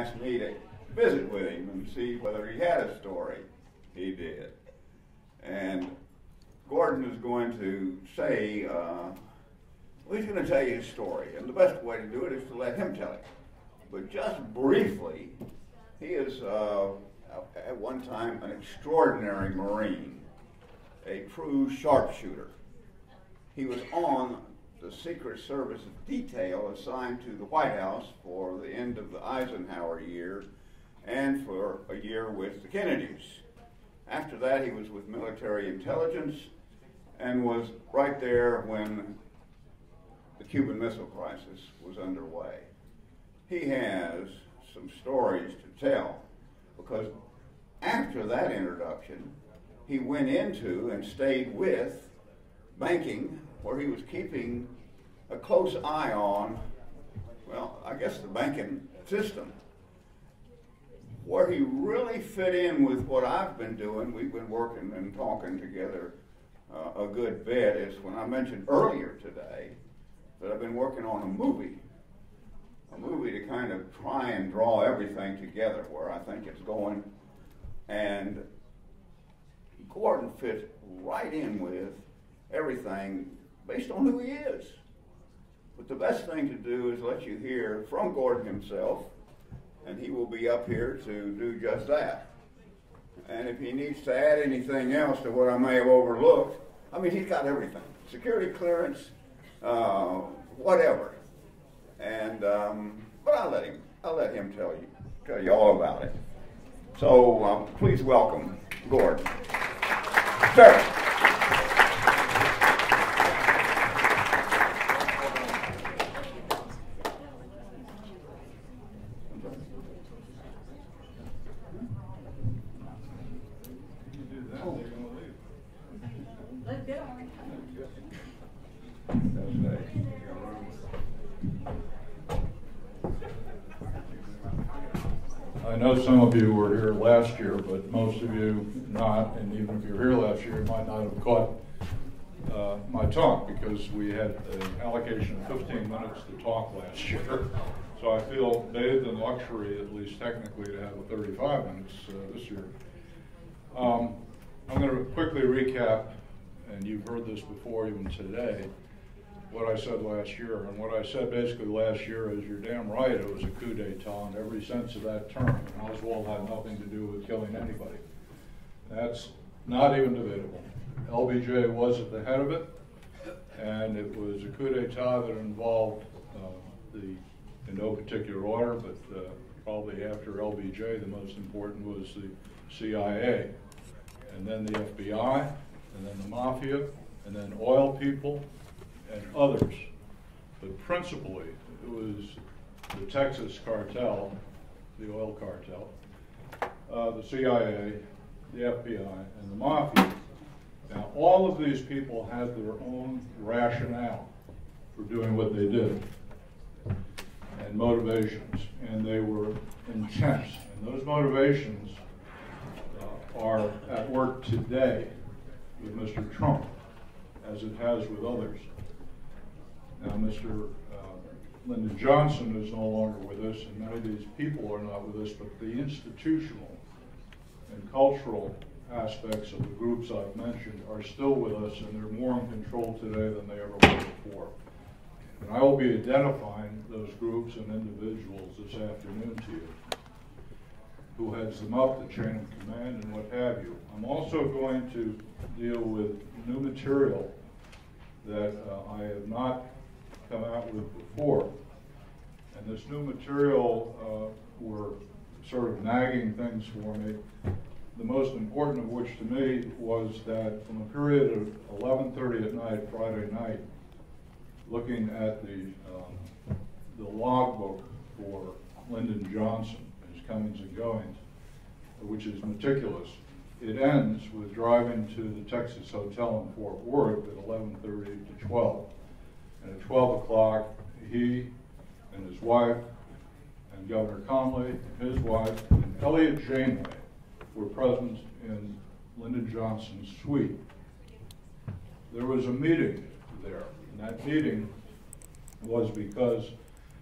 asked me to visit with him and see whether he had a story. He did. And Gordon is going to say, well, he's going to tell you his story. And the best way to do it is to let him tell it. But just briefly, he is at one time an extraordinary Marine, a true sharpshooter. He was on the Secret Service detail assigned to the White House for the end of the Eisenhower year and for a year with the Kennedys. After that, he was with military intelligence and was right there when the Cuban Missile Crisis was underway. He has some stories to tell because after that introduction, he went into and stayed with banking, where he was keeping a close eye on, well, I guess the banking system. Where he really fit in with what I've been doing, we've been working and talking together a good bit, is when I mentioned earlier today that I've been working on a movie to kind of try and draw everything together where I think it's going. And Gordon fits right in with everything based on who he is. But the best thing to do is let you hear from Gordon himself, and he will be up here to do just that. And if he needs to add anything else to what I may have overlooked, I mean, he's got everything. Security clearance, whatever. And, but I'll let him tell you all about it. So please welcome Gordon. Sir. I know some of you were here last year, but most of you not, and even if you were here last year, you might not have caught my talk because we had an allocation of 15 minutes to talk last year. So I feel bathed in luxury, at least technically, to have 35 minutes this year. I'm going to quickly recap, and you've heard this before even today, what I said last year. And what I said basically last year is, you're damn right, it was a coup d'etat in every sense of that term. And Oswald had nothing to do with killing anybody. That's not even debatable. LBJ was at the head of it, and it was a coup d'etat that involved in no particular order, but probably after LBJ, the most important was the CIA, and then the FBI, and then the Mafia, and then oil people, and others. But principally, it was the Texas cartel, the oil cartel, the CIA, the FBI, and the Mafia. Now, all of these people had their own rationale for doing what they did, and motivations, and they were intense. And those motivations are at work today with Mr. Trump, as it has with others. Now, Mr. Lyndon Johnson is no longer with us, and many of these people are not with us, but the institutional and cultural aspects of the groups I've mentioned are still with us, and they're more in control today than they ever were before. And I will be identifying those groups and individuals this afternoon to you, who heads them up, the chain of command, and what have you. I'm also going to deal with new material that I have not come out with before. And this new material were sort of nagging things for me. The most important of which to me was that from a period of 11:30 at night, Friday night, looking at the logbook for Lyndon Johnson, his comings and goings, which is meticulous. It ends with driving to the Texas Hotel in Fort Worth at 11:30 to 12. And at 12 o'clock, he and his wife and Governor Conley, his wife, and Elliot Janeway were present in Lyndon Johnson's suite. There was a meeting there, and that meeting was because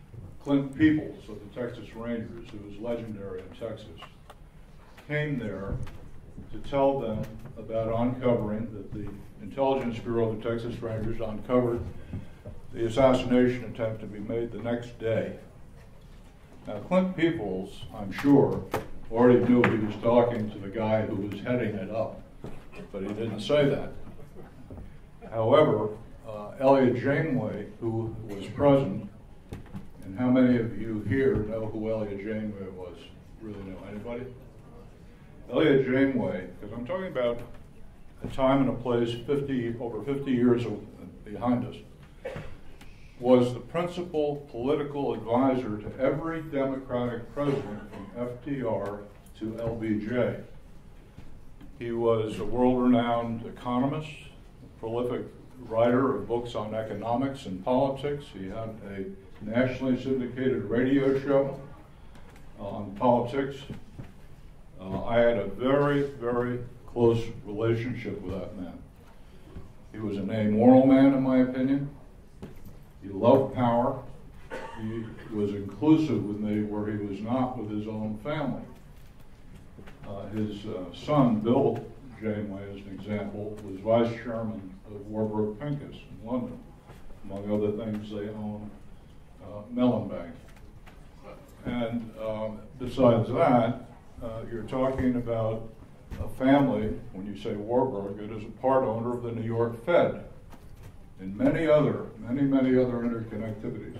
Clint Peoples of the Texas Rangers, who was legendary in Texas, came there to tell them about uncovering that the Intelligence Bureau of the Texas Rangers uncovered the assassination attempt to be made the next day. Now, Clint Peoples, I'm sure, already knew he was talking to the guy who was heading it up, but he didn't say that. However, Elliot Janeway, who was present, and how many of you here know who Elliot Janeway was? Really know anybody? Elliot Janeway, because I'm talking about a time and a place over 50 years behind us, was the principal political advisor to every Democratic president from FDR to LBJ. He was a world-renowned economist, a prolific writer of books on economics and politics. He had a nationally syndicated radio show on politics. I had a very, very close relationship with that man. He was an amoral man, in my opinion. He loved power. He was inclusive with me where he was not with his own family. His son, Bill Janeway, as an example, was vice chairman of Warburg Pincus in London. Among other things, they own Mellon Bank. And besides that, you're talking about a family, when you say Warburg, it is a part owner of the New York Fed and many other interconnectivities.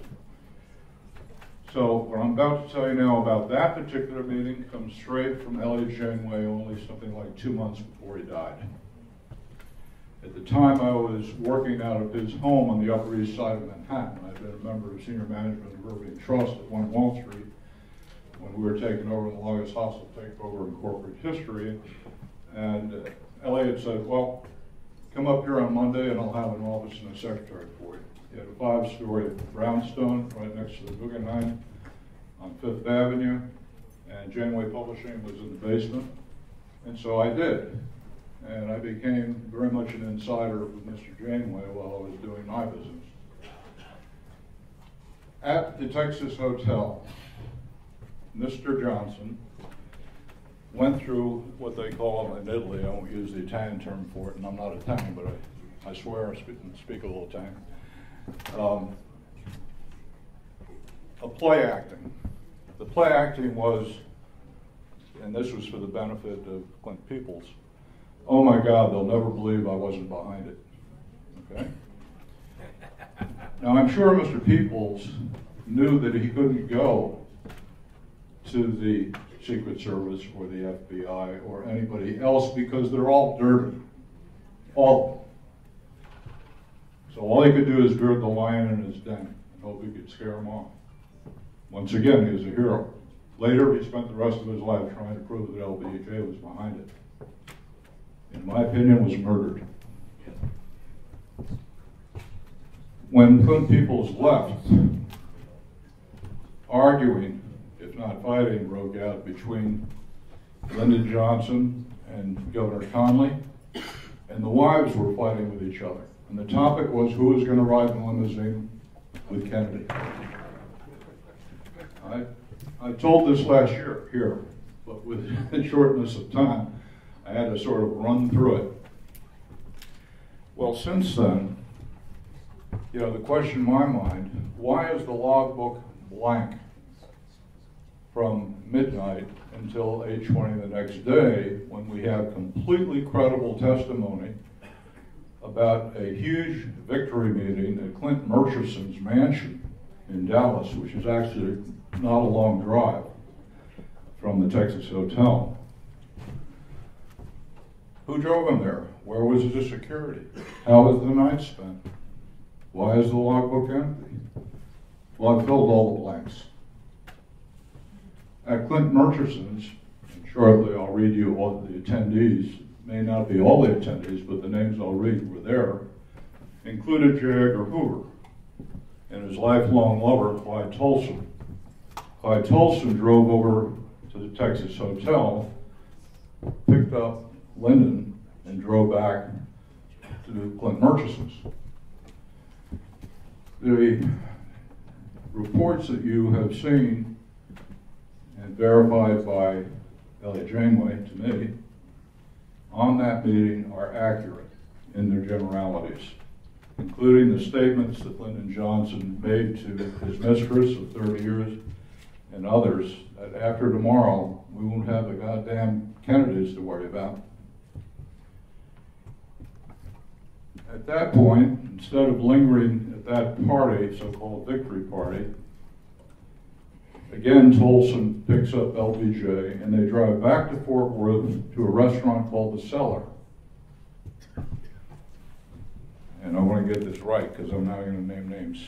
So what I'm about to tell you now about that particular meeting comes straight from Elliot Janeway only something like 2 months before he died. At the time, I was working out of his home on the Upper East Side of Manhattan. I'd been a member of senior management of Irving Trust at 1 Wall Street when we were taking over the longest hostile takeover in corporate history. And Elliot said, well, come up here on Monday and I'll have an office and a secretary for you. He had a 5-story brownstone right next to the Guggenheim on 5th Avenue, and Janeway Publishing was in the basement. And so I did. And I became very much an insider with Mr. Janeway while I was doing my business. At the Texas Hotel, Mr. Johnson went through what they call in Italy, I won't use the Italian term for it, and I'm not Italian, but I swear I speak a little Italian, a play acting. The play acting was, and this was for the benefit of Clint Peoples, oh my God, they'll never believe I wasn't behind it, okay? Now I'm sure Mr. Peoples knew that he couldn't go to the Secret Service or the FBI or anybody else because they're all dirty, all of them. So all he could do is beard the lion in his den and hope he could scare him off. Once again, he was a hero. Later, he spent the rest of his life trying to prove that LBJ was behind it. In my opinion, was murdered. When Clint Peoples left, arguing, if not fighting, broke out between Lyndon Johnson and Governor Conley, and the wives were fighting with each other. And the topic was who was going to ride in the limousine with Kennedy. I told this last year here, but with the shortness of time, I had to sort of run through it. Well, since then, you know, the question in my mind, why is the logbook blank from midnight until 8:20 the next day when we have completely credible testimony about a huge victory meeting at Clint Murchison's mansion in Dallas, which is actually not a long drive from the Texas Hotel. Who drove him there? Where was the security? How was the night spent? Why is the logbook empty? Well, I've filled all the blanks. At Clint Murchison's, and shortly I'll read you all the attendees, may not be all the attendees, but the names I'll read were there, included J. Edgar Hoover and his lifelong lover, Clyde Tolson. Clyde Tolson drove over to the Texas Hotel, picked up Lyndon, and drove back to Clint Murchison's. reports that you have seen and verified by Elliot Janeway to me on that meeting are accurate in their generalities, including the statements that Lyndon Johnson made to his mistress of 30 years and others, that after tomorrow we won't have the goddamn Kennedys to worry about. At that point, instead of lingering at that party, so-called victory party, again Tolson picks up LBJ and they drive back to Fort Worth to a restaurant called The Cellar. And I want to get this right because I'm now going to name names.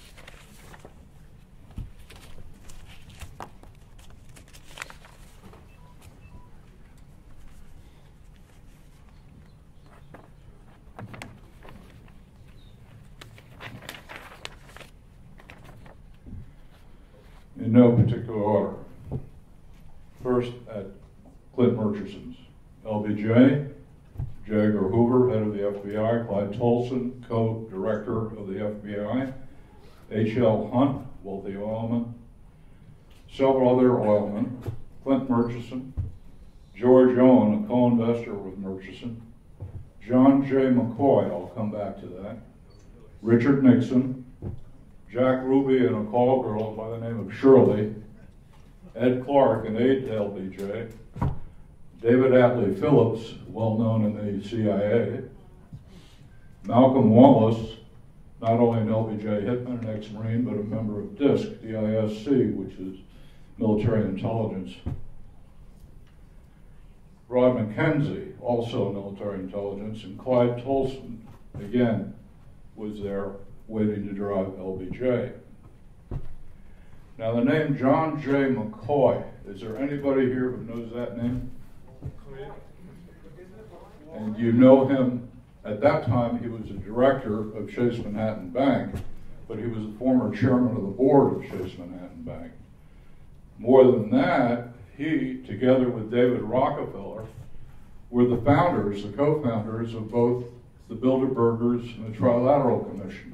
In no particular order. First, at Clint Murchison's. LBJ, J. Edgar Hoover, head of the FBI, Clyde Tolson, co-director of the FBI, H.L. Hunt, wealthy oilman, several other oilmen, Clint Murchison, George Owen, a co-investor with Murchison, John J. McCoy, I'll come back to that, Richard Nixon, Jack Ruby and a call girl by the name of Shirley, Ed Clark, an aide to LBJ, David Atlee Phillips, well known in the CIA, Malcolm Wallace, not only an LBJ hitman, an ex-Marine, but a member of DISC, D-I-S-C, which is military intelligence. Rod McKenzie, also military intelligence, and Clyde Tolson, again, was there waiting to drive LBJ. Now the name John J. McCoy, is there anybody here who knows that name? And you know him, at that time he was a director of Chase Manhattan Bank, but he was a former chairman of the board of Chase Manhattan Bank. More than that, he, together with David Rockefeller, were the founders, the co-founders of both the Bilderbergers and the Trilateral Commission.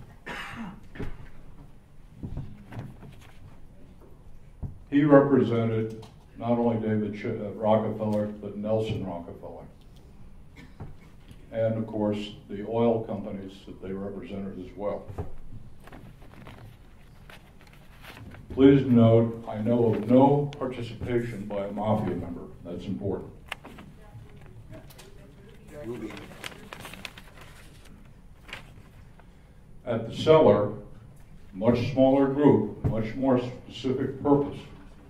He represented not only David Rockefeller, but Nelson Rockefeller. And of course, the oil companies that they represented as well. Please note, I know of no participation by a mafia member. That's important. At The Cellar, much smaller group, much more specific purpose.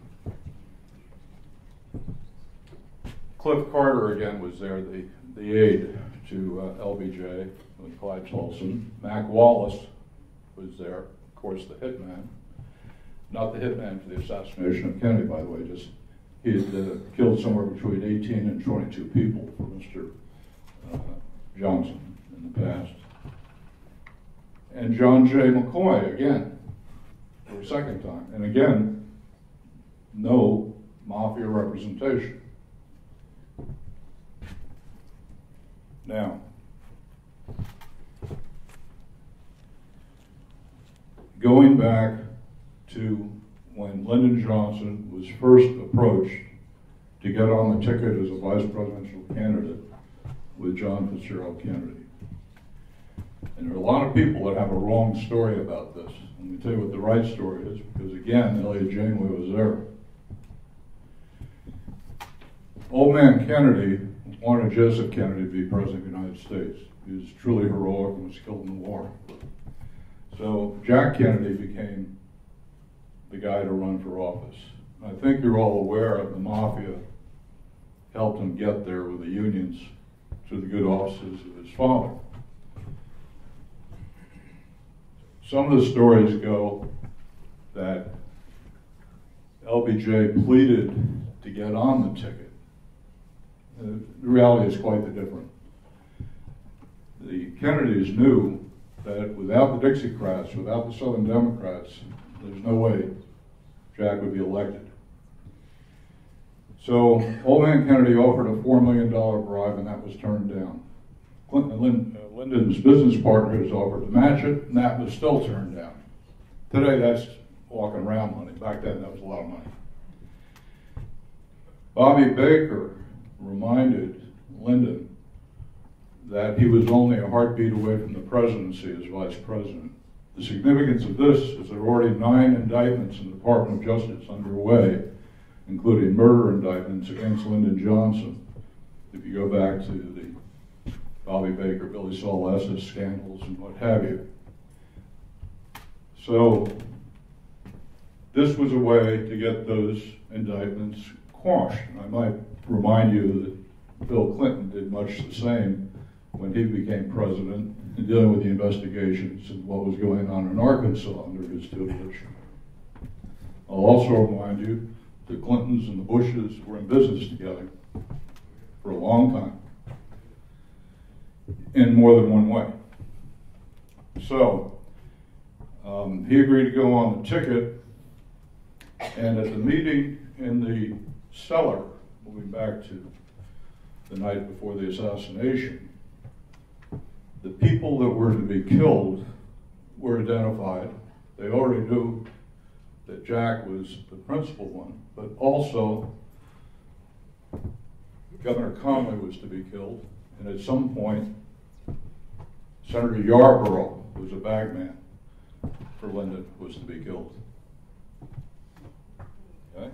Cliff Carter again was there, the aide to LBJ with Clyde Tolson. Mac Wallace was there, of course, the hitman. Not the hitman for the assassination of Kennedy, by the way, just he had killed somewhere between 18 and 22 people for Mr. Johnson in the past. And John J. McCoy, again, for a second time. And again, no mafia representation. Now, going back to when Lyndon Johnson was first approached to get on the ticket as a vice presidential candidate with John Fitzgerald Kennedy. And there are a lot of people that have a wrong story about this. Let me tell you what the right story is, because again, Elliot Janeway was there. Old man Kennedy wanted Joseph Kennedy to be president of the United States. He was truly heroic and was killed in the war. So Jack Kennedy became the guy to run for office. I think you're all aware of the mafia helped him get there with the unions through the good offices of his father. Some of the stories go that LBJ pleaded to get on the ticket. The reality is quite the different. The Kennedys knew that without the Dixiecrats, without the Southern Democrats, there's no way Jack would be elected. So old man Kennedy offered a $4 million bribe, and that was turned down. Lyndon's business partners offered to match it, and that was still turned down. Today, that's walking around money. Back then, that was a lot of money. Bobby Baker reminded Lyndon that he was only a heartbeat away from the presidency as vice president. The significance of this is there are already 9 indictments in the Department of Justice underway, including murder indictments against Lyndon Johnson. If you go back to the Bobby Baker, Billy Saul Estes scandals and what have you. So this was a way to get those indictments quashed. And I might remind you that Bill Clinton did much the same when he became president in dealing with the investigations and what was going on in Arkansas under his tutelage. I'll also remind you the Clintons and the Bushes were in business together for a long time in more than one way. So he agreed to go on the ticket, and at the meeting in the cellar, moving back to the night before the assassination, the people that were to be killed were identified. They already knew that Jack was the principal one, but also Governor Conway was to be killed, and at some point, Senator Yarborough, who was a bagman for Lyndon, was to be killed. Okay?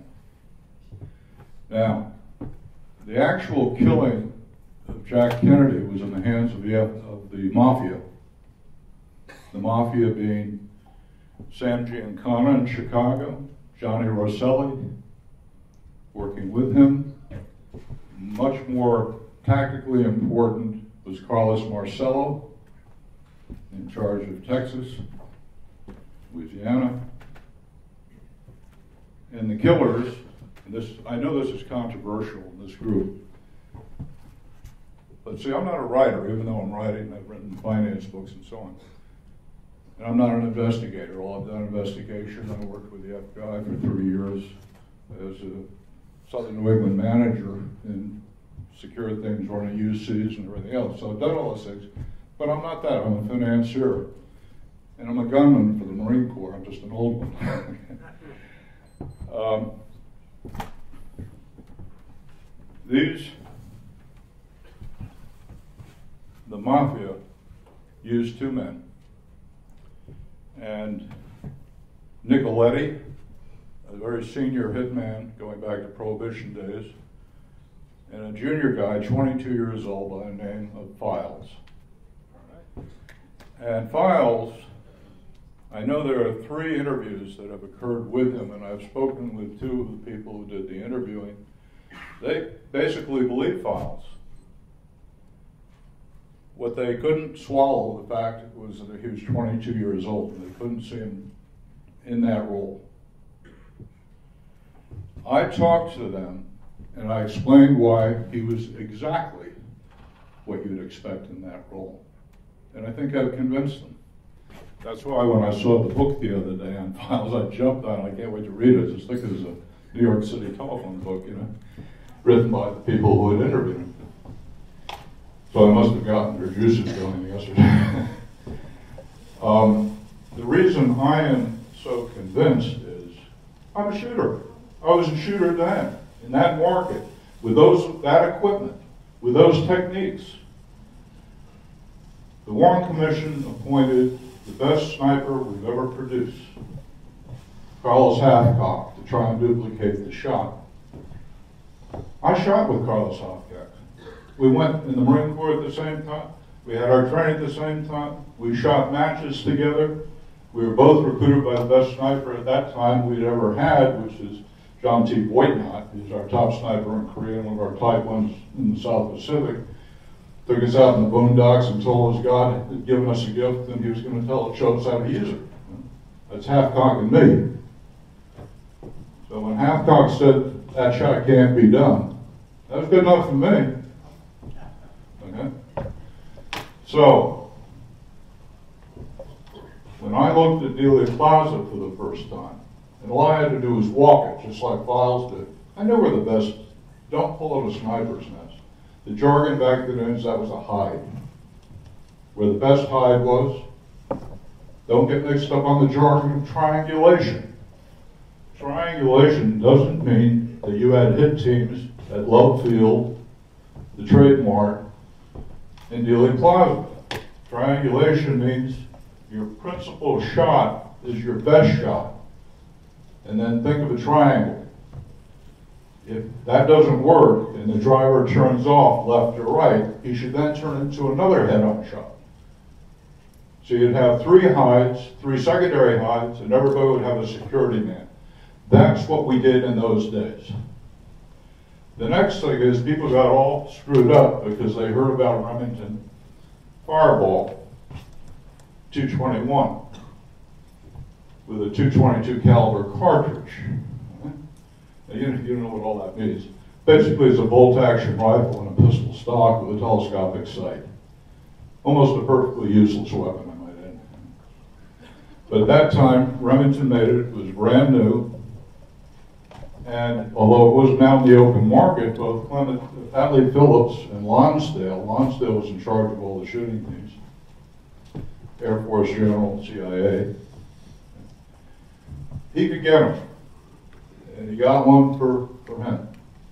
Now, the actual killing of Jack Kennedy was in the hands of the mafia. The mafia being Sam Giancana in Chicago, Johnny Rosselli working with him. Much more tactically important was Carlos Marcello, in charge of Texas, Louisiana. And the killers, and this, I know this is controversial in this group, but see, I'm not a writer, even though I'm writing, I've written finance books and so on. And I'm not an investigator. Well, I've done investigation. I worked with the FBI for 3 years as a Southern New England manager in secure things, running UCs and everything else. So I've done all those things, but I'm not that. I'm a financier. And I'm a gunman for the Marine Corps. I'm just an old one. The mafia used 2 men. And Nicoletti, a very senior hitman going back to Prohibition days, and a junior guy, 22 years old, by the name of Files. And Files, I know there are 3 interviews that have occurred with him, and I've spoken with 2 of the people who did the interviewing. They basically believe Files. What they couldn't swallow, the fact was that he was 22 years old, and they couldn't see him in that role. I talked to them, and I explained why he was exactly what you'd expect in that role. And I think I've convinced them. That's why when I saw the book the other day on Files, I jumped on it. I can't wait to read it. Just think it was a New York City telephone book, written by the people who had interviewed him. So I must have gotten their juices going yesterday. The reason I am so convinced is I'm a shooter. I was a shooter then, in that market, with that equipment, with those techniques. The Warren Commission appointed the best sniper we've ever produced, Carlos Hathcock, to try and duplicate the shot. I shot with Carlos Hathcock. We went in the Marine Corps at the same time. We had our training at the same time. We shot matches together. We were both recruited by the best sniper at that time we'd ever had, which is John T. Boytnott. He's our top sniper in Korea and one of our type ones in the South Pacific. Took us out in the boondocks and told us God had given us a gift and he was going to show us how to use it. That's Hathcock and me. So when Hathcock said that shot can't be done, that was good enough for me. Okay? So, when I looked at Dealey Plaza for the first time, and all I had to do was walk it, just like Files did, I knew we're the best. Don't pull out a sniper's nest. The jargon back then is that was a hide. Where the best hide was Don't get mixed up on the jargon of triangulation. Triangulation doesn't mean that you had hit teams at Love Field, the Trade Mart, and Dealey Plaza. Triangulation means your principal shot is your best shot. And then think of a triangle. If that doesn't work and the driver turns off left or right, he should then turn into another head-on shot. So you'd have three hides, three secondary hides, and everybody would have a security man. That's what we did in those days. The next thing is people got all screwed up because they heard about Remington Fireball 221 with a .222 caliber cartridge. Now, you know what all that means. Basically, it's a bolt-action rifle and a pistol stock with a telescopic sight. Almost a perfectly useless weapon, I might add. But at that time, Remington made it. It was brand new. And although it wasn't out in the open market, both Atlee Phillips and Lonsdale was in charge of all the shooting teams, Air Force General, CIA. He could get them. And he got one for him.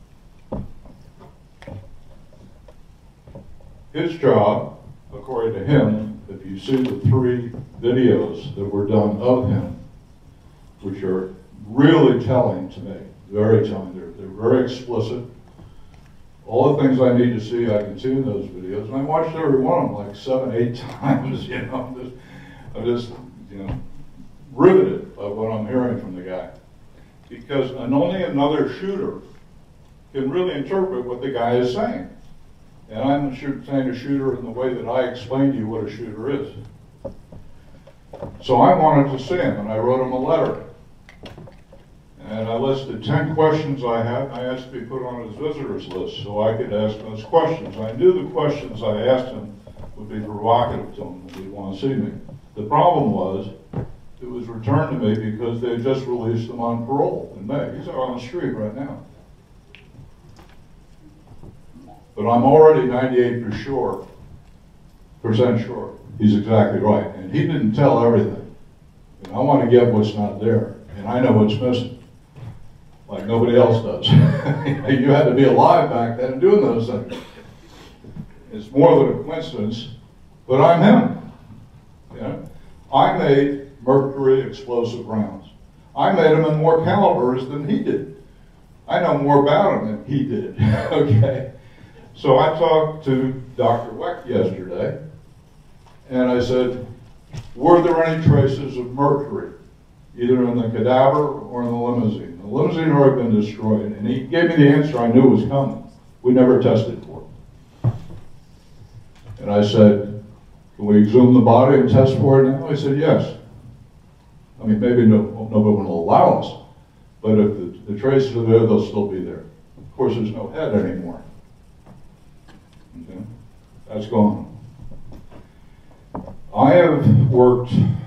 His job, according to him, if you see the 3 videos that were done of him, which are really telling to me, very telling, they're very explicit. All the things I need to see, I can see in those videos. And I watched every one of them like 7, 8 times, you know. I'm just, you know, riveted by what I'm hearing from the guy. Because only another shooter can really interpret what the guy is saying. And I'm saying a shooter in the way that I explained to you what a shooter is. So I wanted to see him, and I wrote him a letter. And I listed 10 questions I had, and I asked to be put on his visitors list so I could ask those questions. I knew the questions I asked him would be provocative to him, and he'd want to see me. The problem was, it was returned to me because they had just released him on parole in May. He's out on the street right now. But I'm already 98% sure he's exactly right. And he didn't tell everything. And I want to get what's not there. And I know what's missing, like nobody else does. You had to be alive back then doing those things. It's more than a coincidence, but I'm him. You know? I made mercury explosive rounds. I made them in more calibers than he did. I know more about them than he did. Okay. So I talked to Dr. Weck yesterday, and I said, were there any traces of mercury, either in the cadaver or in the limousine? The limousine had already been destroyed, and he gave me the answer I knew was coming. We never tested for it. And I said, can we exhume the body and test for it now? He said, yes. I mean, maybe nobody will allow us, but if the traces are there, they'll still be there. Of course, there's no head anymore. Okay? That's gone. I have worked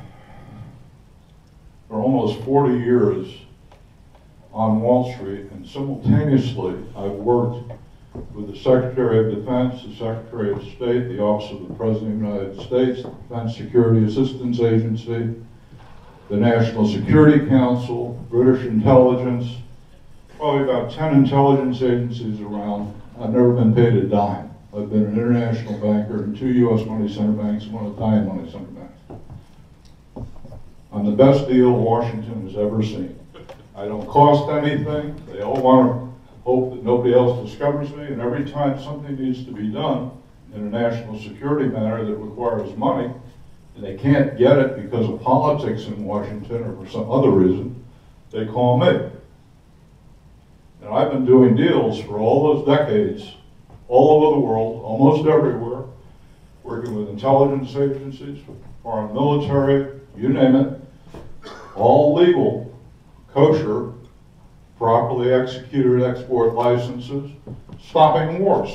for almost 40 years on Wall Street, and simultaneously I've worked with the Secretary of Defense, the Secretary of State, the Office of the President of the United States, the Defense Security Assistance Agency, the National Security Council, British intelligence, probably about 10 intelligence agencies around. I've never been paid a dime. I've been an international banker in 2 U.S. money center banks and 1 Italian money center bank. I'm the best deal Washington has ever seen. I don't cost anything. They all want to hope that nobody else discovers me, and every time something needs to be done in a national security matter that requires money, and they can't get it because of politics in Washington or for some other reason, they call me. And I've been doing deals for all those decades, all over the world, almost everywhere, working with intelligence agencies, foreign military, you name it, all legal, kosher, properly executed export licenses, stopping wars.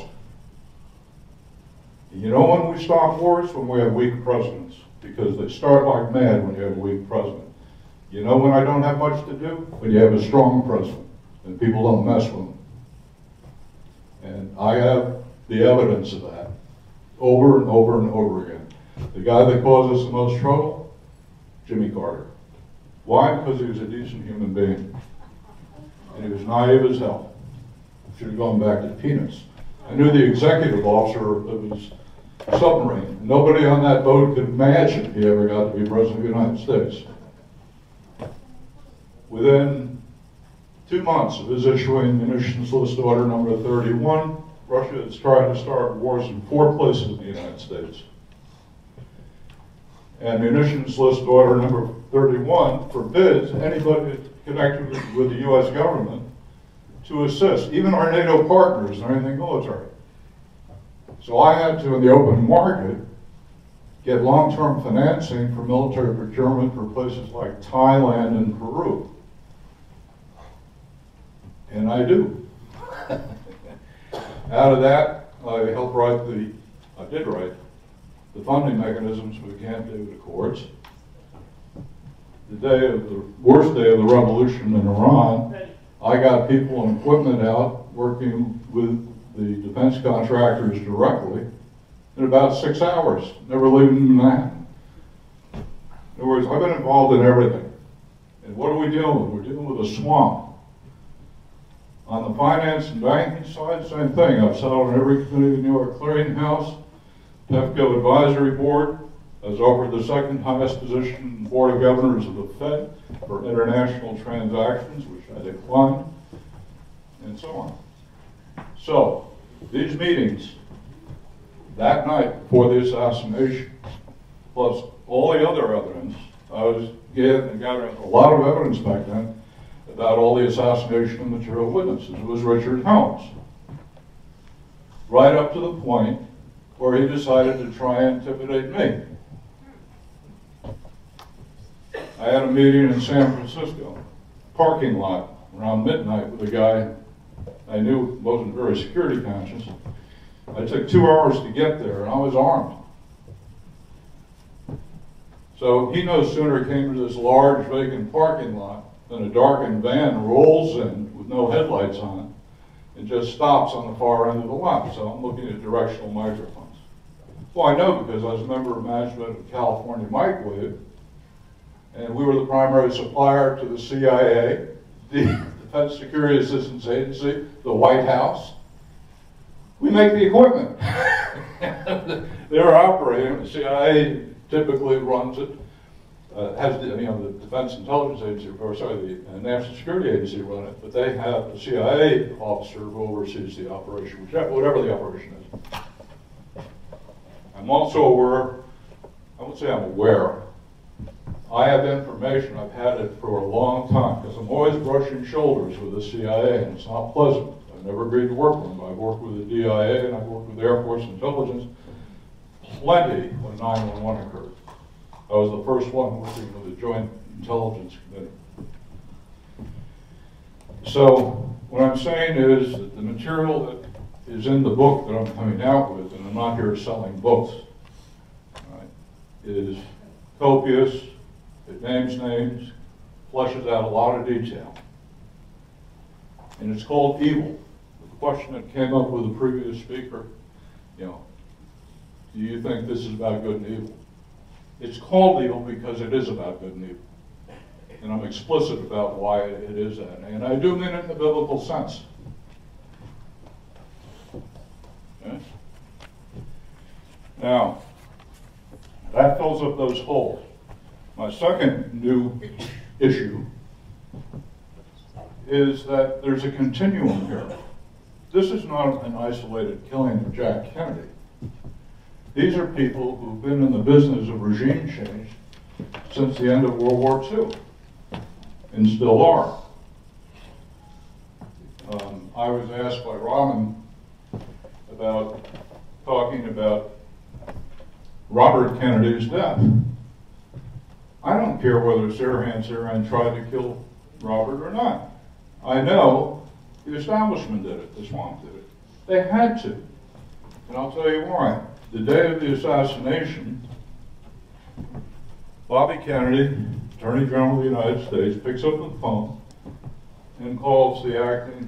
You know when we stop wars? When we have weak presidents, because they start like mad when you have a weak president. You know when I don't have much to do? When you have a strong president, and people don't mess with them. And I have the evidence of that, over and over and over again. The guy that caused us the most trouble, Jimmy Carter. Why? Because he was a decent human being. And he was naive as hell. Should have gone back to peanuts. I knew the executive officer of his submarine. Nobody on that boat could imagine he ever got to be president of the United States. Within 2 months of his issuing munitions list order number 31, Russia is trying to start wars in 4 places in the United States. And munitions list order number 31 forbids anybody connected with the U.S. government to assist, even our NATO partners in anything military. So I had to, in the open market, get long-term financing for military procurement for places like Thailand and Peru. And I do. Out of that, I did write the funding mechanisms for the Camp David Accords. The worst day of the revolution in Iran, I got people and equipment out working with the defense contractors directly in about 6 hours, never leaving Manhattan. In other words, I've been involved in everything. And what are we dealing with? We're dealing with a swamp. On the finance and banking side, same thing. I've sat on every committee of the New York Clearinghouse, TEFCO Advisory Board. I was offered the second highest position in the Board of Governors of the Fed for international transactions, which I declined, and so on. So, these meetings that night before the assassination, plus all the other evidence, I was gathering a lot of evidence back then about all the assassination material witnesses. It was Richard Helms. Right up to the point where he decided to try and intimidate me. I had a meeting in San Francisco, parking lot, around midnight with a guy I knew wasn't very security conscious. I took 2 hours to get there, and I was armed. So he no sooner came to this large vacant parking lot than a darkened van rolls in with no headlights on it and just stops on the far end of the lot. So I'm looking at directional microphones. Well, I know because I was a member of management of California Microwave, and we were the primary supplier to the CIA, the Defense Security Assistance Agency, the White House. We make the equipment. They're operating. The CIA typically runs it, has the Defense Intelligence Agency, or sorry, the National Security Agency run it, but they have a CIA officer who oversees the operation, whatever the operation is. I'm also aware, I would say I'm aware, I have information, I've had it for a long time, because I'm always brushing shoulders with the CIA, and it's not pleasant. I've never agreed to work with them. I've worked with the DIA, and I've worked with Air Force Intelligence plenty when 9/11 occurred. I was the first one working with the Joint Intelligence Committee. So what I'm saying is that the material that is in the book that I'm coming out with, and I'm not here selling books, right, is copious. It names names, fleshes out a lot of detail. And it's called Evil. The question that came up with the previous speaker, do you think this is about good and evil? It's called Evil because it is about good and evil. And I'm explicit about why it is that. And I do mean it in the biblical sense. Okay? Now, that fills up those holes. My second new issue is that there's a continuum here. This is not an isolated killing of Jack Kennedy. These are people who've been in the business of regime change since the end of World War II, and still are. I was asked by Raman about talking about Robert Kennedy's death. I don't care whether Sirhan tried to kill Robert or not. I know the establishment did it, the swamp did it. They had to. And I'll tell you why. The day of the assassination, Bobby Kennedy, Attorney General of the United States, picks up the phone and calls the acting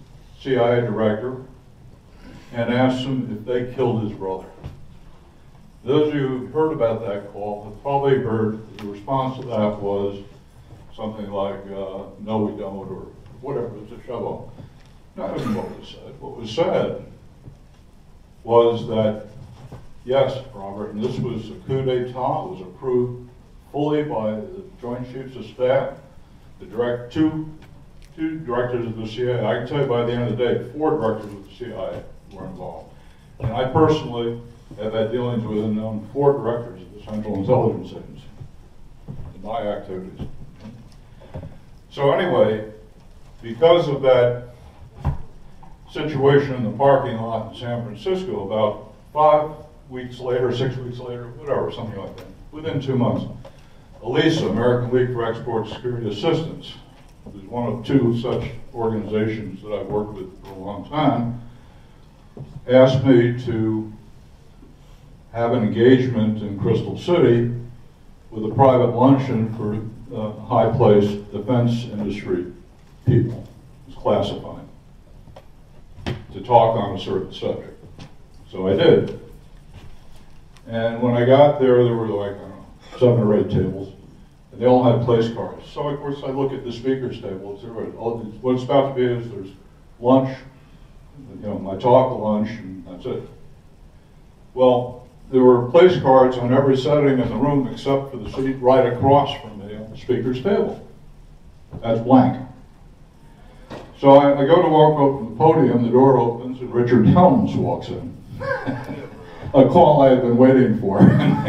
CIA director and asks him if they killed his brother. Those of you who heard about that call have probably heard the response to that was something like, no we don't, or whatever, it's a shovel. That isn't what was said. What was said was that, yes, Robert, and this was a coup d'etat, it was approved fully by the Joint Chiefs of Staff, the two directors of the CIA. I can tell you by the end of the day, 4 directors of the CIA were involved. And I personally have had dealings with and known 4 directors of the Central Intelligence Agency in my activities. So anyway, because of that situation in the parking lot in San Francisco, about 5 weeks later, 6 weeks later, whatever, something like that, within 2 months, ALISA, American League for Export Security Assistance, is one of 2 such organizations that I've worked with for a long time, asked me to have an engagement in Crystal City with a private luncheon for high-placed defense industry people. It's classified. To talk on a certain subject. So I did. And when I got there, there were like, I don't know, 7 or 8 tables. And they all had place cards. So of course I look at the speaker's table. What it's about to be is there's lunch, you know, my talk, lunch, and that's it. Well, there were place cards on every setting in the room except for the seat right across from the speaker's table. That's blank. So I go to walk up to the podium, the door opens, and Richard Helms walks in. A call I had been waiting for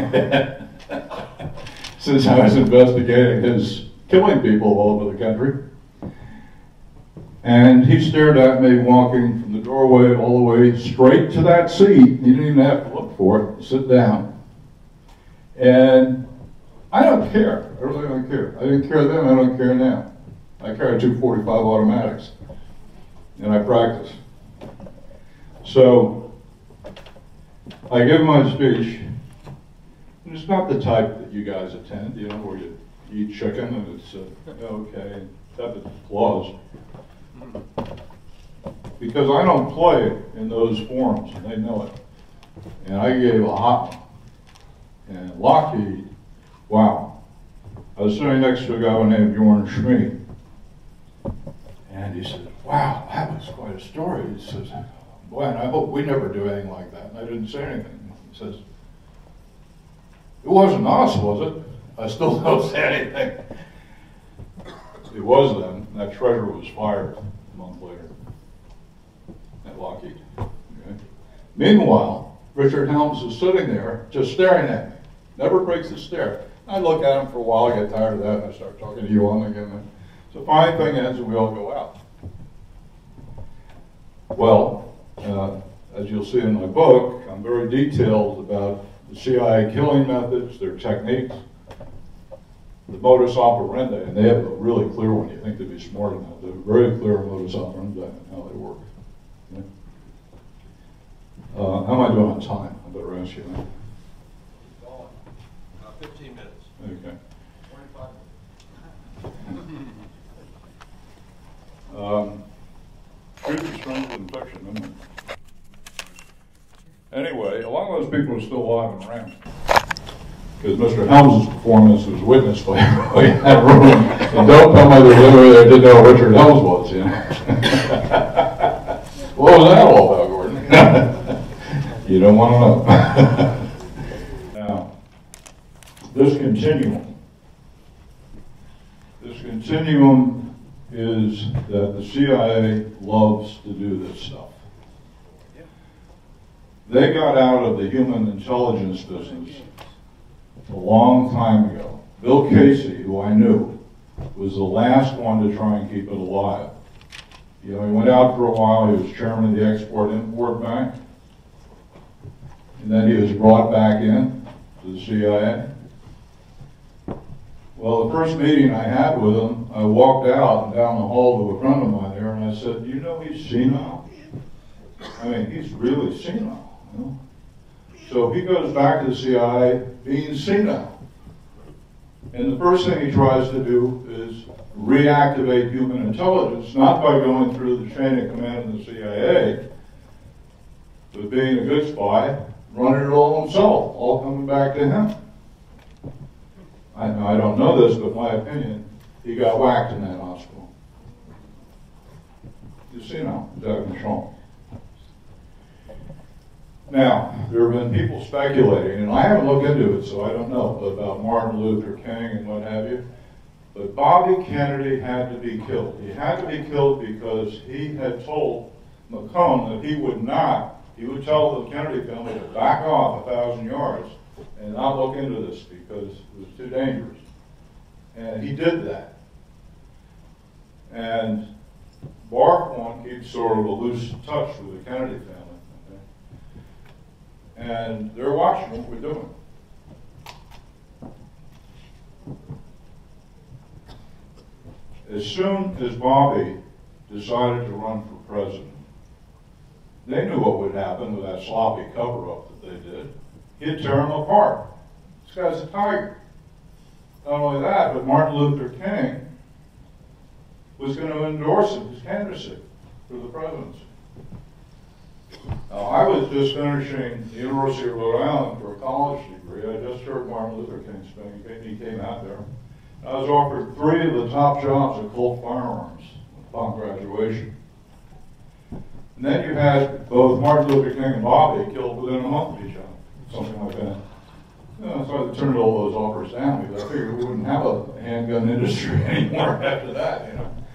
since I was investigating his killing people all over the country. And he stared at me walking from the doorway all the way straight to that seat. He didn't even have to look for it, sit down. And I don't care, I really don't care. I didn't care then, I don't care now. I carry 245 automatics, and I practice. So I give my speech, and it's not the type that you guys attend, you know, where you eat chicken and it's okay, have the applause. Because I don't play in those forums, and they know it. And I gave a hot one. And Lockheed, wow. I was sitting next to a guy named Bjorn Schmee. And he said, wow, that was quite a story. He says, boy, and I hope we never do anything like that. And I didn't say anything. He says, it wasn't us, was it? I still don't say anything. It was then. That treasurer was fired a month later at Lockheed. Okay. Meanwhile, Richard Helms is sitting there just staring at me. Never breaks a stare. I look at him for a while, I get tired of that, and I start talking to you on again. So funny thing is, we all go out. Well, as you'll see in my book, I'm very detailed about the CIA killing methods, their techniques, the modus operandi, and they have a really clear one. You think they'd be smart enough. They have a very clear modus operandi and how they work. Okay. How am I doing on time? I better ask you that. 15 minutes. Okay. 25 minutes. Truth is stronger than fiction, isn't it? Anyway, a lot of those people are still alive and around. Because Mr. Helms' performance was witnessed by everybody in that room. And don't tell me there's anybody that didn't know who Richard Helms was, you know. What was that all about, Gordon? You don't want to know. Now, this continuum is that the CIA loves to do this stuff. They got out of the human intelligence business a long time ago. Bill Casey, who I knew, was the last one to try and keep it alive. You know, he went out for a while, he was chairman of the Export-Import Bank, and then he was brought back in to the CIA. Well, the first meeting I had with him, I walked out and down the hall to a friend of mine there, and I said, you know he's senile? I mean, he's really senile. You know? So he goes back to the CIA being senile. And the first thing he tries to do is reactivate human intelligence, not by going through the chain of command of the CIA, but being a good spy running it all himself, all coming back to him. I don't know this, but my opinion, he got whacked in that hospital. You see now, it's out of control. Now, there have been people speculating, and I haven't looked into it, so I don't know, about Martin Luther King and what have you. But Bobby Kennedy had to be killed. He had to be killed because he had told McCone that he would tell the Kennedy family to back off 1,000 yards and not look into this because it was too dangerous. And he did that. And Barr keeps sort of a loose touch with the Kennedy family. And they're watching what we're doing. As soon as Bobby decided to run for president, they knew what would happen with that sloppy cover-up that they did. He'd tear them apart. This guy's a tiger. Not only that, but Martin Luther King was going to endorse him, his candidacy for the presidency. Now, I was just finishing the University of Rhode Island for a college degree. I just heard Martin Luther King speak. He came out there. I was offered 3 of the top jobs at Colt Firearms upon graduation. And then you had both Martin Luther King and Bobby killed within a month of each other, something like that. So I turned all those offers down because I figured we wouldn't have a handgun industry anymore after that,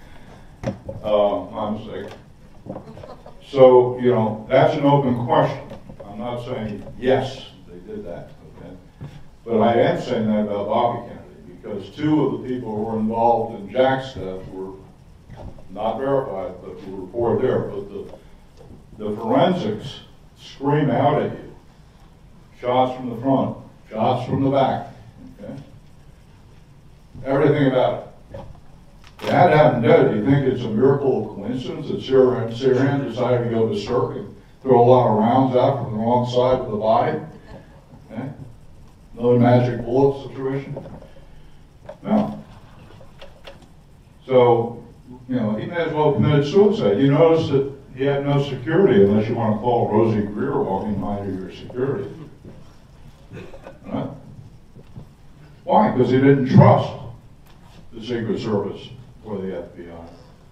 My mistake. So, that's an open question. I'm not saying, yes, they did that, okay? But I am saying that about Bobby Kennedy because 2 of the people who were involved in Jack's death were not verified, but were reported there. But the forensics scream out at you. Shots from the front, shots from the back, okay? Everything about it. They had to have him dead. Do you think it's a miracle of coincidence that Sirhan decided to go berserk and throw a lot of rounds out from the wrong side of the body? Okay? Another magic bullet situation? No. So, he may as well have committed suicide. You notice that he had no security unless you want to call Rosie Greer walking behind your security. Right? Why? Because he didn't trust the Secret Service or the FBI.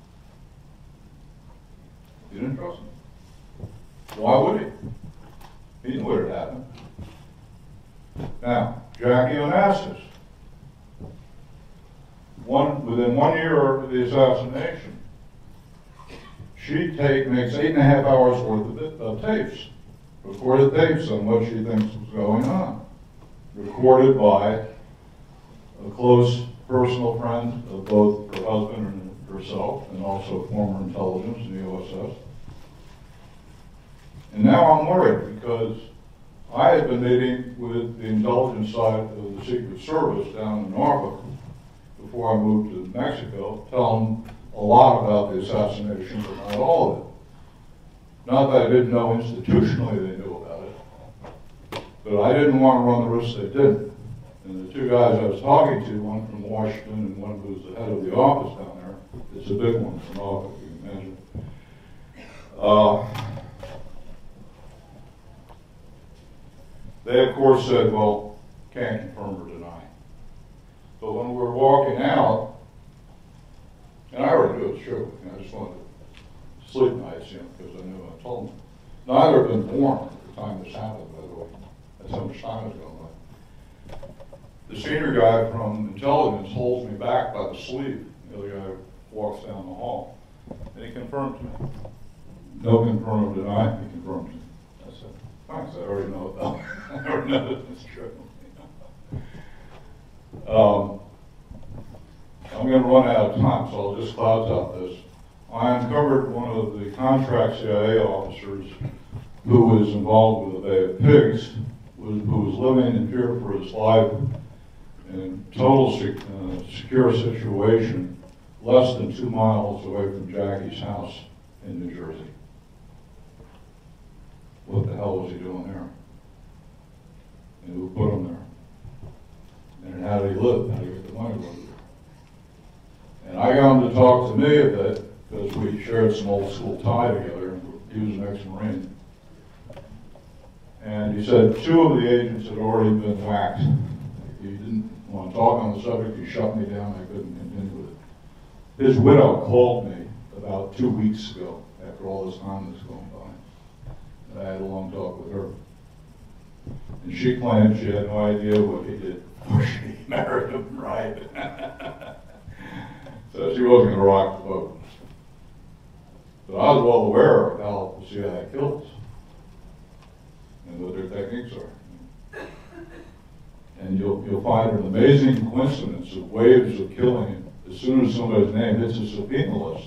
He didn't trust them. Why would he? He knew what had happened. Now, Jackie Onassis. Within 1 year of the assassination, she makes 8.5 hours worth of tapes, recorded tapes on what she thinks was going on, recorded by a close personal friend of both her husband and herself, and also former intelligence in the OSS. And now I'm worried because I had been meeting with the intelligence side of the Secret Service down in Norfolk before I moved to Mexico, telling them a lot about the assassination, but not all of it. Not that I didn't know institutionally they knew about it, but I didn't want to run the risk they didn't. And the 2 guys I was talking to, one from Washington and one who's the head of the office down there, it's a big one from Norfolk, you can imagine. They, of course, said, well, can't confirm or deny. But when we were walking out, and I already knew it was true, I just wanted to sleep nice, because I knew I told them. Neither had been born at the time this happened, by the way. That's how much time has gone by. The senior guy from intelligence holds me back by the sleeve. The other guy walks down the hall, and he confirmed to me. No confirm or deny, he confirmed to me. I said, thanks, I already know it. I already know that it's true. I'm going to run out of time, so I'll just close out this. I uncovered one of the contract CIA officers who was involved with the Bay of Pigs, who was living in fear for his life in total secure situation, less than 2 miles away from Jackie's house in New Jersey. What the hell was he doing there? And who put him there? And how did he live? How did he get the money to live there? And I got him to talk to me a bit because we shared some old school tie together. He was an ex-Marine. And he said 2 of the agents had already been whacked. He didn't want to talk on the subject. He shut me down. I couldn't continue with it. His widow called me about 2 weeks ago, after all this time that's gone by. And I had a long talk with her. And she claimed she had no idea what he did before she married him, right? So she wasn't going to rock the boat. But I was well aware of how the CIA kills and what their techniques are. And you'll find an amazing coincidence of waves of killing as soon as somebody's name hits a subpoena list.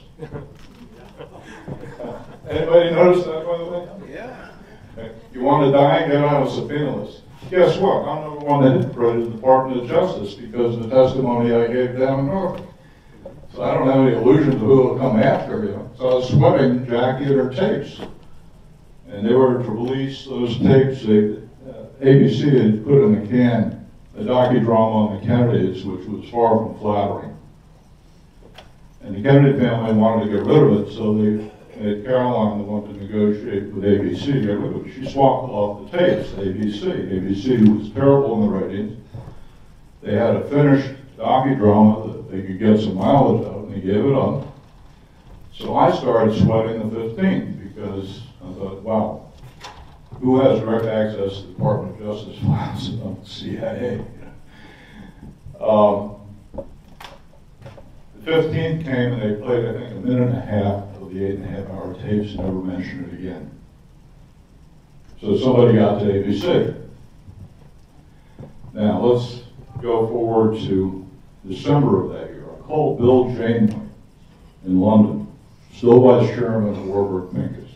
Anybody notice that, by the way? Yeah. You want to die, get on a subpoena list. Guess what? I'm the one that infiltrated the Department of Justice because of the testimony I gave down in Norfolk. So I don't have any illusions of who will come after, you know. So I was sweating Jackie and her tapes. And they were to release those tapes. ABC had put in the can a docudrama on the Kennedys, which was far from flattering. And the Kennedy family wanted to get rid of it, so they had Caroline the one to negotiate with ABC to get rid of it. She swapped off the tapes to ABC. ABC was terrible in the ratings. They had a finished docudrama that they could get some mileage out, and they gave it up. So I started sweating the 15th because I thought, wow, who has direct access to the Department of Justice files of the CIA? The 15th came and they played, I think, a minute and a half of the 8.5-hour tapes and never mentioned it again. So somebody got to ABC. Now let's go forward to December of that year. I called Bill Janeway in London, still vice chairman of Warburg Pincus.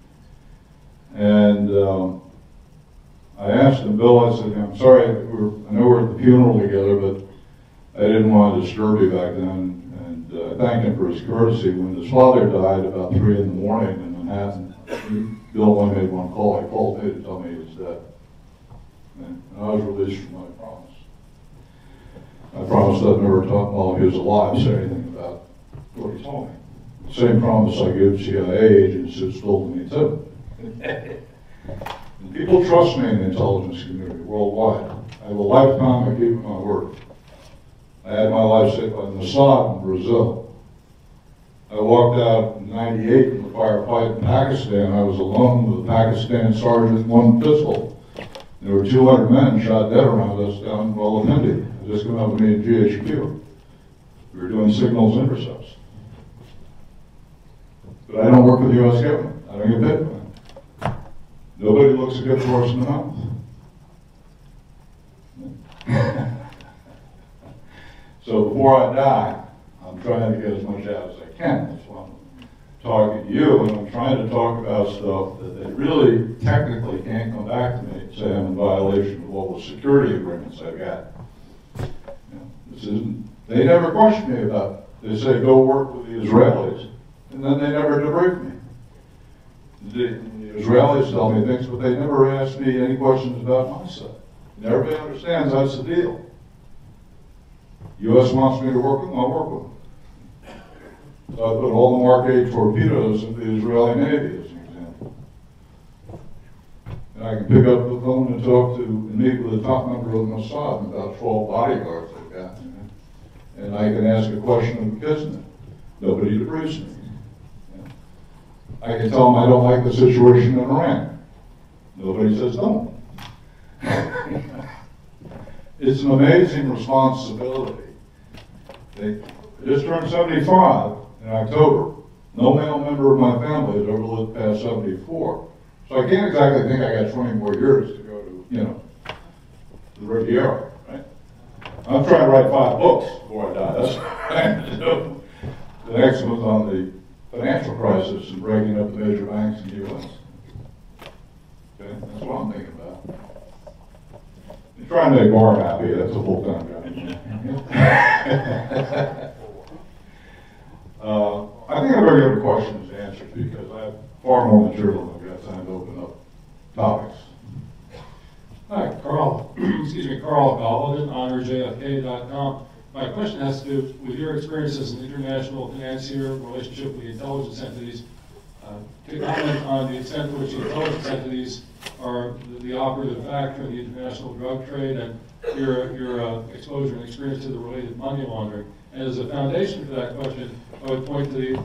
And I asked him, Bill, I said, I'm sorry, I know we're at the funeral together, but I didn't want to disturb you back then. And I thanked him for his courtesy. When his father died about 3 in the morning in Manhattan, Bill only made one call. He called me to tell me he was dead. And I was released from my promise. I promised I'd never talk while he was alive, say anything about what he told me. The same promise I give CIA agents who stole me too. And people trust me in the intelligence community worldwide. I have a lifetime of keeping my word. I had my life saved by Mossad in Brazil. I walked out in '98 in the firefight in Pakistan. I was alone with a Pakistan sergeant, one pistol. There were 200 men shot dead around us down in Rawalpindi. They just come up with me in GHQ. We were doing signals intercepts. But I don't work for the U.S. government. I don't get paid for it. Nobody looks a good horse in the mouth. So before I die, I'm trying to get as much out as I can. That's why I'm talking to you, and I'm trying to talk about stuff that they really technically can't come back to me and say I'm in violation of all the security agreements I've got. You know, this isn't, they never question me about it. They say go work with the Israelis, and then they never debrief me. The Israelis tell me things, but they never ask me any questions about my side. And everybody understands that's the deal. U.S. wants me to work with them, I'll work with them. So I put all the Mark 8 torpedoes in the Israeli Navy as an example. And I can pick up the phone and talk to and meet with a top member of the Mossad and about 12 bodyguards they've got. And I can ask a question of the Kismet. Nobody debriefs me. I can tell them I don't like the situation in Iran. Nobody says don't. It's an amazing responsibility. They just turned 75 in October. No male member of my family has ever lived past 74. So I can't exactly think I got 20 more years to go to, you know, the Riviera, right? I'm trying to write 5 books before I die. That's what I'm trying to do. The next one's on the financial crisis and breaking up the major banks in the U.S. Okay, that's what I'm thinking about. I'm trying to make Mark happy. That's a full-time job. I think I'm going to go to questions and answers because I have far more material than I've got time to open up topics. Hi, Carl. Excuse me, Carl Goldin, honorjfk.com. My question has to do with your experience as an international financier, relationship with the intelligence entities. To comment on the extent to which intelligence entities are the operative factor in the international drug trade and your exposure and experience to the related money laundering. And as a foundation for that question, I would point to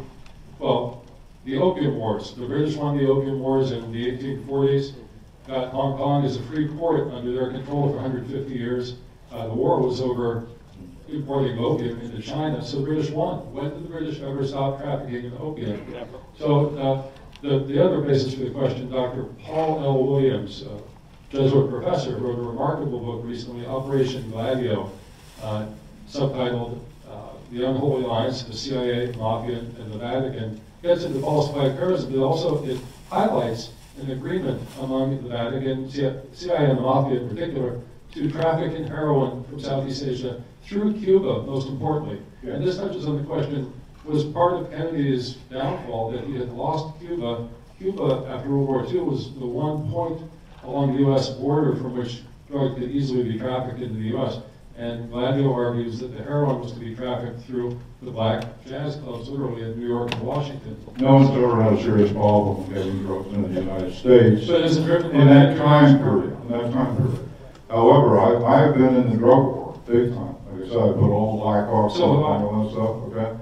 the Opium Wars. The British won the Opium Wars in the 1840s, got Hong Kong as a free port under their control for 150 years. The war was over importing opium into China, so the British won. When did the British ever stop trafficking in opium? So the other basis for the question, Dr. Paul L. Williams, Jesuit professor, wrote a remarkable book recently, Operation Gladio, subtitled The Unholy Alliance, the CIA, Mafia, and the Vatican. Gets into falsified terrorism, but also it highlights an agreement among the Vatican, CIA and the Mafia in particular, to traffic in heroin from Southeast Asia through Cuba, most importantly. And this touches on the question, was part of Kennedy's downfall that he had lost Cuba. Cuba, after World War II, was the one point along the U.S. border from which drugs could easily be trafficked into the U.S. And Gladio argues that the heroin was to be trafficked through the black jazz clubs, literally in New York and Washington. No one's ever had a serious problem with getting drugs into the United States But is it driven by in that time period. However, I have been in the drug war big time. Like I said, I put all the Black Hawks So and all that stuff. Okay,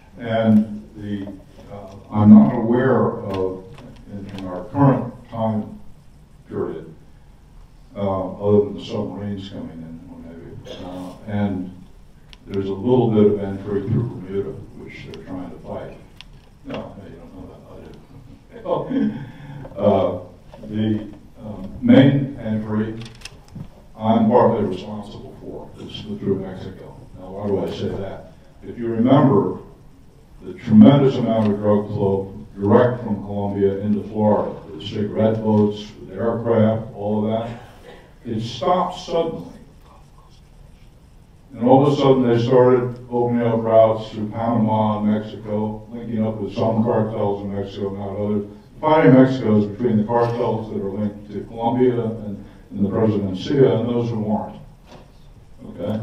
and I'm not aware of in our current time period, other than the submarines coming in, or maybe, and there's a little bit of entry through Bermuda, which they're trying to fight. No, you don't know that, I do. The main entry I'm partly responsible for is through Mexico. Now, why do I say that? If you remember, the tremendous amount of drug flow direct from Colombia into Florida, the cigarette boats, the aircraft, all of that, it stopped suddenly. And all of a sudden they started opening up routes through Panama and Mexico, linking up with some cartels in Mexico, not others. The fight in Mexico is between the cartels that are linked to Colombia and the Presidencia and those who aren't. Okay?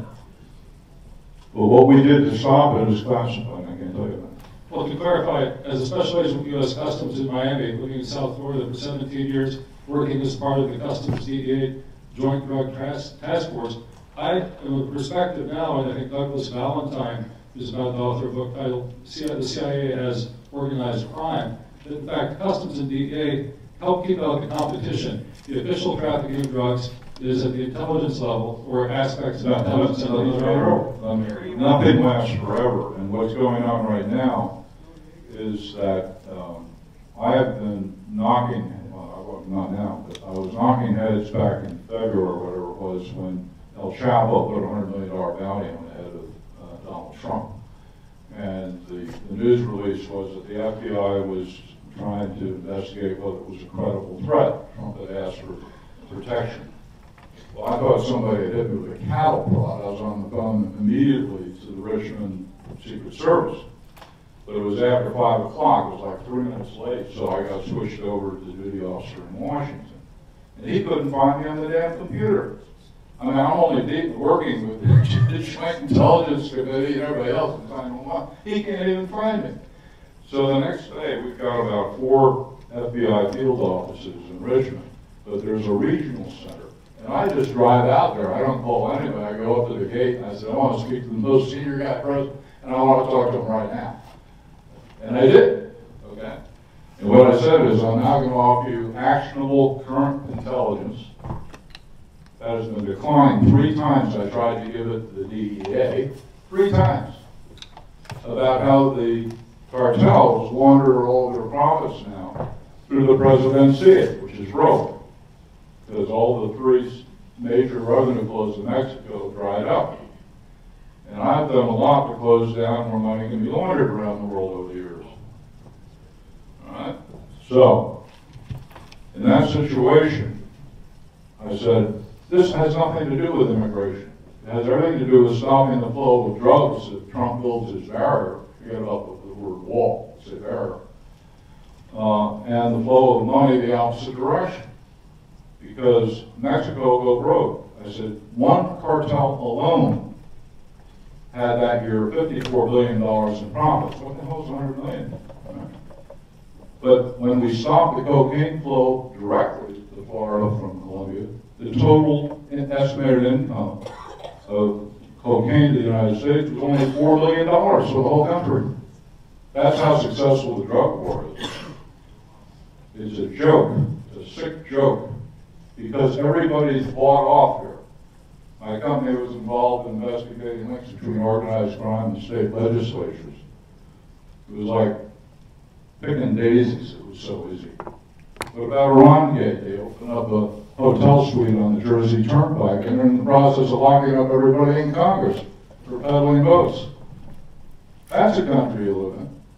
But what we did to stop it is classified, I can't tell you that. Well, to clarify, as a special agent with U.S. Customs in Miami, living in South Florida for 17 years, working as part of the Customs DEA Joint Drug Task Force, I am a perspective now, and I think Douglas Valentine, who's about to author a book titled The CIA Has Organized Crime, that in fact Customs and DEA help keep out the competition. The official trafficking of drugs is at the intelligence level, or aspects of intelligence entities are over. Nothing lasts forever, and what's going on right now is that I have been knocking, well, not now, but I was knocking heads back in February, or whatever it was, when El Chapo put a $100 million bounty on the head of Donald Trump. And the news release was that the FBI was trying to investigate whether it was a credible threat. Trump had asked for protection. Well, I thought somebody had hit me with a cattle prod. I was on the phone immediately to the Richmond Secret Service. But it was after 5 o'clock. It was like 3 minutes late, so I got switched over to the duty officer in Washington. And he couldn't find me on the damn computer. I mean, I'm only working with the Joint Intelligence Committee and everybody else in 911. He can't even find me. So the next day, we've got about 4 FBI field offices in Richmond, but there's a regional center. And I just drive out there. I don't call anybody. I go up to the gate and I said, I want to speak to the most senior guy present, and I want to talk to him right now. And they did. Okay? And what I said is, I'm now going to offer you actionable current intelligence. That has been declined 3 times. I tried to give it to the DEA 3 times about how the cartels launder all their profits now through the Presidencia, which is rogue, because all the 3 major revenue flows to Mexico dried up. And I've done a lot to close down where money can be laundered around the world over the years. All right? So, in that situation, I said, this has nothing to do with immigration. It has everything to do with stopping the flow of drugs that Trump builds his barrier. Forget about the word wall, say barrier. And the flow of money the opposite direction. Because Mexico go broke. I said, one cartel alone had that year $54 billion in profits. What the hell is $100 million? Right? But when we stopped the cocaine flow directly to Florida from Colombia, the total estimated income of cocaine to the United States was only $4 million for the whole country. That's how successful the drug war is. It's a joke, it's a sick joke, because everybody's bought off here. My company was involved in investigating links between organized crime and state legislatures. It was like picking daisies, it was so easy. What about Irongate? They opened up a hotel suite on the Jersey Turnpike and are in the process of locking up everybody in Congress for peddling votes. That's a country you live in.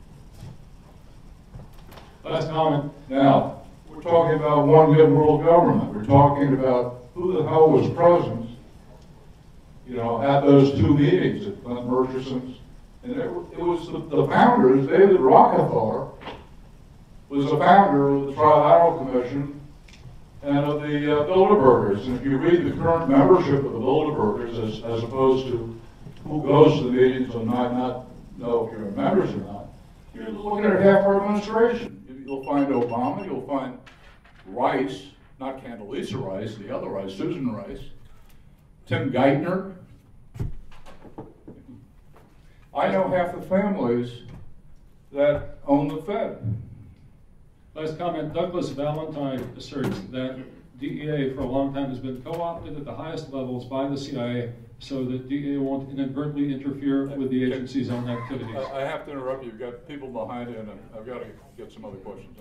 Last comment. Now, we're talking about one good world government. We're talking about who the hell was present, you know, at those two meetings at Clint Murchison's. And it was the founders. David Rockefeller was the founder of the Trilateral Commission and of the Bilderbergers. And if you read the current membership of the Bilderbergers, as opposed to who goes to the meetings and might not know if you're members or not, you're looking at half our administration. You'll find Obama, you'll find Rice, not Condoleezza Rice, the other Rice, Susan Rice, Tim Geithner. I know half the families that own the Fed. Last comment. Douglas Valentine asserts that DEA for a long time has been co-opted at the highest levels by the CIA so that DEA won't inadvertently interfere with the agency's own activities. I have to interrupt you. You've got people behind you, and I've got to get some other questions.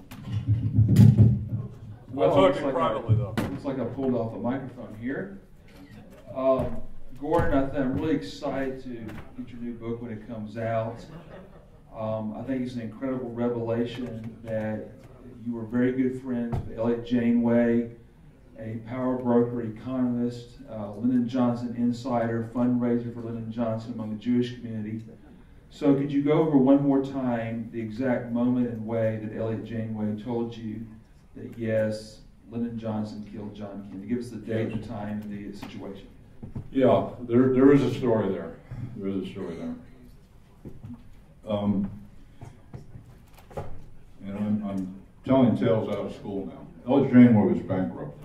Well, I'm talking privately, though. Looks like I pulled off the microphone here. Gordon, I'm really excited to get your new book when it comes out. I think it's an incredible revelation that you were very good friends with Elliot Janeway, a power broker, economist, Lyndon Johnson insider, fundraiser for Lyndon Johnson among the Jewish community. So could you go over one more time the exact moment and way that Elliot Janeway told you that yes, Lyndon Johnson killed John Kennedy? Give us the date, the time, and the situation. Yeah, there is a story there. There is a story there. And I'm telling tales out of school now. Elliot Janeway was bankrupt.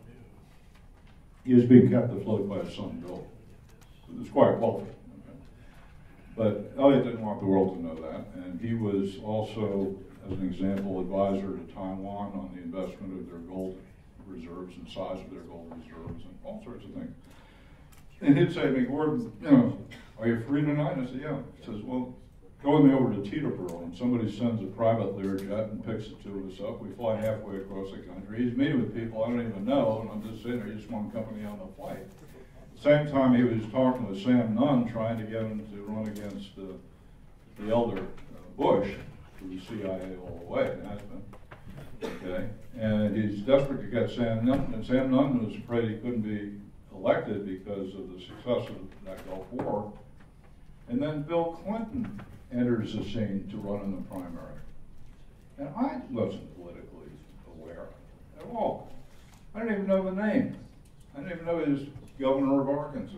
He was being kept afloat by his son, Bill. It was quite wealthy. Okay? But Elliot didn't want the world to know that. And he was also, as an example, advisor to Taiwan on the investment of their gold reserves and size of their gold reserves and all sorts of things. And he'd say to me, Gordon, you know, are you free tonight? And I said, yeah. He says, well, go with me over to Teterboro. And somebody sends a private Learjet and picks the two of us up. We fly halfway across the country. He's meeting with people I don't even know, and I'm just sitting there. He just one company on the flight. At the same time, he was talking with Sam Nunn, trying to get him to run against the elder Bush, who was CIA all the way, and has been. Okay? And he's desperate to get Sam Nunn, and Sam Nunn was afraid he couldn't be elected because of the success of that Gulf War. And then Bill Clinton enters the scene to run in the primary. And I wasn't politically aware at all. I didn't even know the name. I didn't even know he was governor of Arkansas.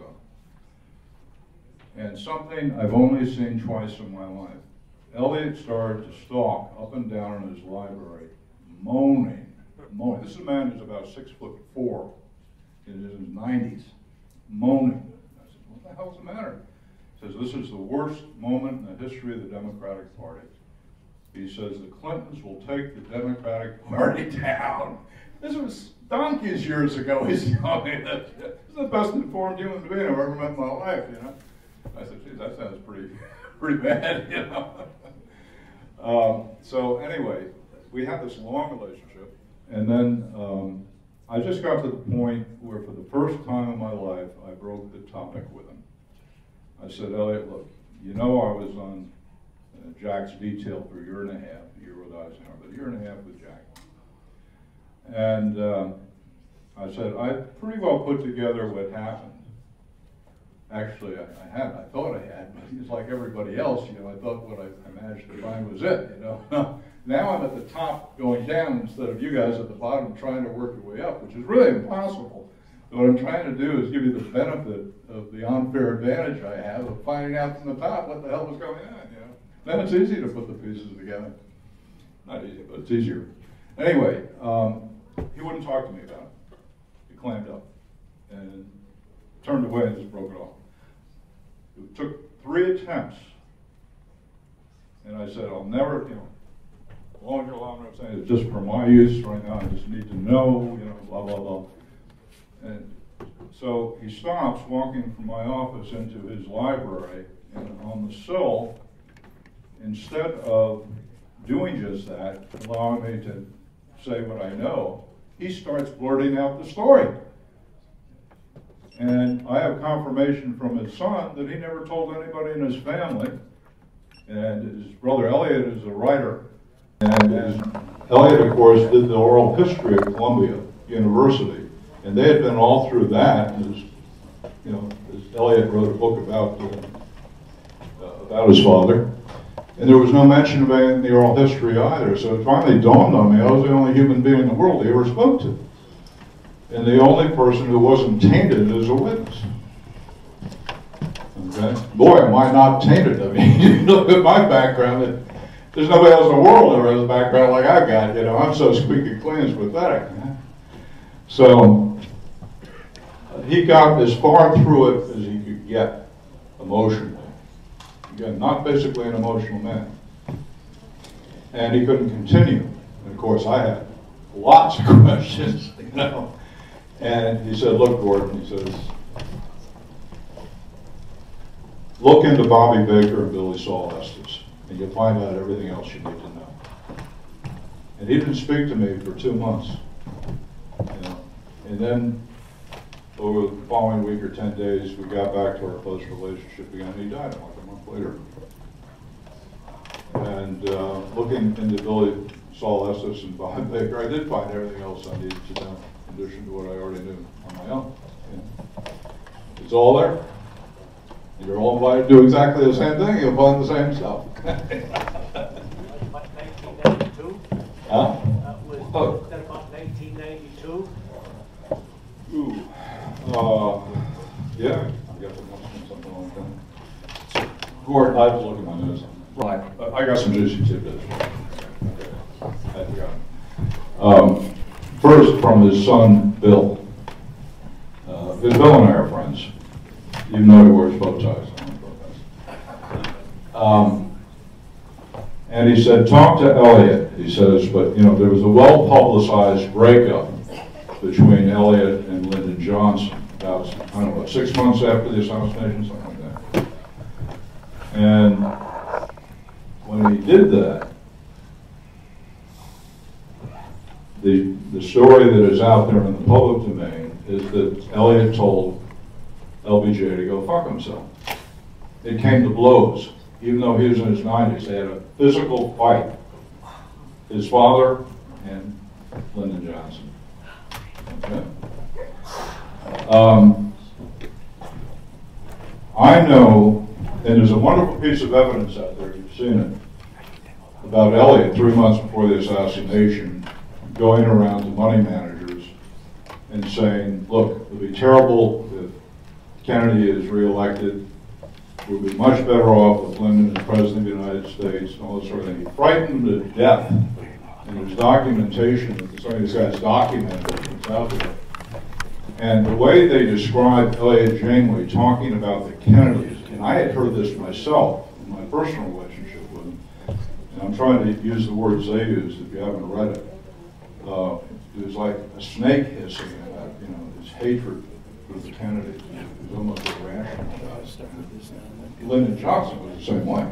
And something I've only seen twice in my life. Elliot started to stalk up and down in his library, moaning. This is a man who's about 6'4", in his 90s, moaning. I said, what the hell's the matter? He says, this is the worst moment in the history of the Democratic Party. He says, the Clintons will take the Democratic Party down. This was donkeys years ago. He's telling me that. This is the best informed human being I've ever met in my life, you know. I said, geez, that sounds pretty bad, you know. So anyway, we had this long relationship, and then I just got to the point where for the first time in my life, I broke the topic with him. I said, Elliot, look, you know I was on Jack's detail for a year and a year with Eisenhower, but a year and a half with Jack. And I said, I pretty well put together what happened. Actually, I thought I had, but it's like everybody else, you know, I thought what I managed to find was it, you know. Now I'm at the top going down instead of you guys at the bottom trying to work your way up, which is really impossible. What I'm trying to do is give you the benefit of the unfair advantage I have of finding out from the top what the hell was going on, you know. Then it's easy to put the pieces together. Not easy, but it's easier. Anyway, he wouldn't talk to me about it. He clammed up and turned away and just broke it off. It took 3 attempts. And I said, I'll never, you know, as long as you're allowing me, I'm saying it's just for my use right now. I just need to know, you know, blah, blah, blah. And so he stops walking from my office into his library, and on the sill, instead of doing just that, allowing me to say what I know, he starts blurting out the story. And I have confirmation from his son that he never told anybody in his family. And his brother Elliot is a writer. And Elliot, of course, did the oral history at Columbia University. And they had been all through that. And you know, Elliot wrote a book about his father. And there was no mention of it in the oral history either. So it finally dawned on me I was the only human being in the world he ever spoke to. And the only person who wasn't tainted as a witness. Okay? Boy, am I not tainted. I mean, you look at my background, there's nobody else in the world that has a background like I've got. You know, I'm so squeaky clean, it's pathetic. So he got as far through it as he could get emotionally. Again, not basically an emotional man. And he couldn't continue. And of course, I had lots of questions, you know. And he said, look, Gordon, he says, look into Bobby Baker and Billy Saul Estes, and you'll find out everything else you need to know. And he didn't speak to me for 2 months. You know. And then over the following week or 10 days, we got back to our close relationship again, and he died like a month later. And looking into Billy Saul Estes and Bobby Baker, I did find everything else I needed to know, in addition to what I already knew on my own. Yeah. It's all there. You're all invited to do exactly the same thing, you'll find the same stuff. 1992? Huh? Was that about 1992? Ooh. Yeah, I guess it must have been something like that. Gordon, I have to look at my notes. Right. I got some juicy tidbits. Okay. I forgot. First, from his son, Bill. Because Bill and I are friends, even though he wears bow ties. And he said, talk to Elliot, he says, but you know, there was a well-publicized breakup between Elliot and Lyndon Johnson about, I don't know, 6 months after the assassination, something like that. And when he did that, the story that is out there in the public domain is that Elliot told LBJ to go fuck himself. It came to blows. Even though he was in his 90s, they had a physical fight. His father and Lyndon Johnson. Okay. I know, and there's a wonderful piece of evidence out there, you've seen it, about Elliot 3 months before the assassination, going around to money managers and saying, look, it would be terrible if Kennedy is reelected. We'd be much better off with Lyndon as president of the United States and all this sort of thing. He frightened to death. And there's documentation that some of these guys documented what's out there. And the way they described Elliot Janeway talking about the Kennedys, and I had heard this myself in my personal relationship with them, and I'm trying to use the words they used if you haven't read it. It was like a snake hissing about, you know, his hatred for the Kennedys. It was almost irrational. Lyndon Johnson was the same way.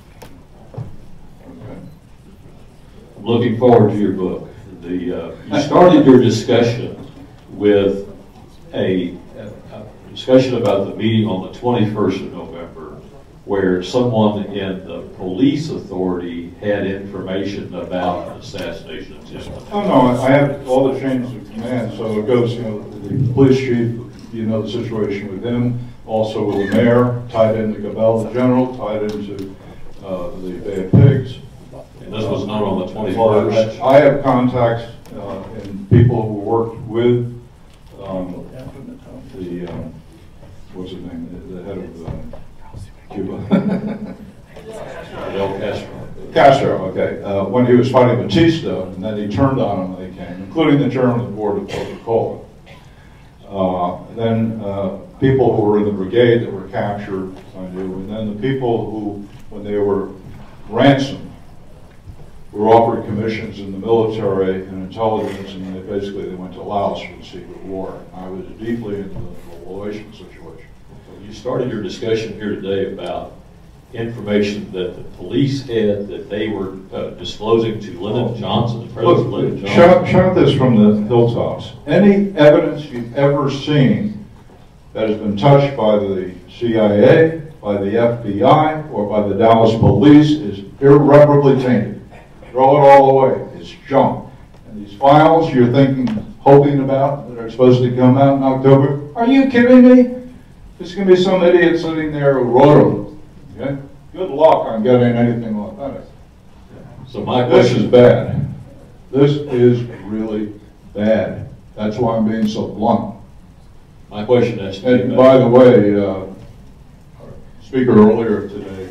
Okay. I'm looking forward to your book. You started your discussion with a discussion about the meeting on the 21st of November, where someone in the police authority had information about an assassination attempt. Oh no, I have all the chains of command, so it goes, you know, the police chief, you know, the situation with him, also with the mayor, tied into Cabell, the general, tied into the Bay of Pigs. And this was known on the 21st. I have contacts and people who worked with what's his name, the head of Cuba. Fidel Castro. Castro, okay, when he was fighting Batista, and then he turned on him when they came, including the chairman of the board of Coca-Cola. Then people who were in the brigade that were captured, I knew, and then the people who, when they were ransomed, were offered commissions in the military and intelligence, and they went to Laos for the secret war. I was deeply into the Laotian situation. You started your discussion here today about information that the police had that they were disclosing to Lyndon Johnson, the President Lyndon Johnson. Shout this from the hilltops. Any evidence you've ever seen that has been touched by the CIA, by the FBI, or by the Dallas police is irreparably tainted. Throw it all away. It's junk. And these files you're thinking, hoping about, that are supposed to come out in October, are you kidding me? There's going to be some idiot sitting there who wrote them. Okay? Good luck on getting anything authentic. So my This question is bad. This is really bad. That's why I'm being so blunt. My question has to be And about- by the way, our speaker earlier today,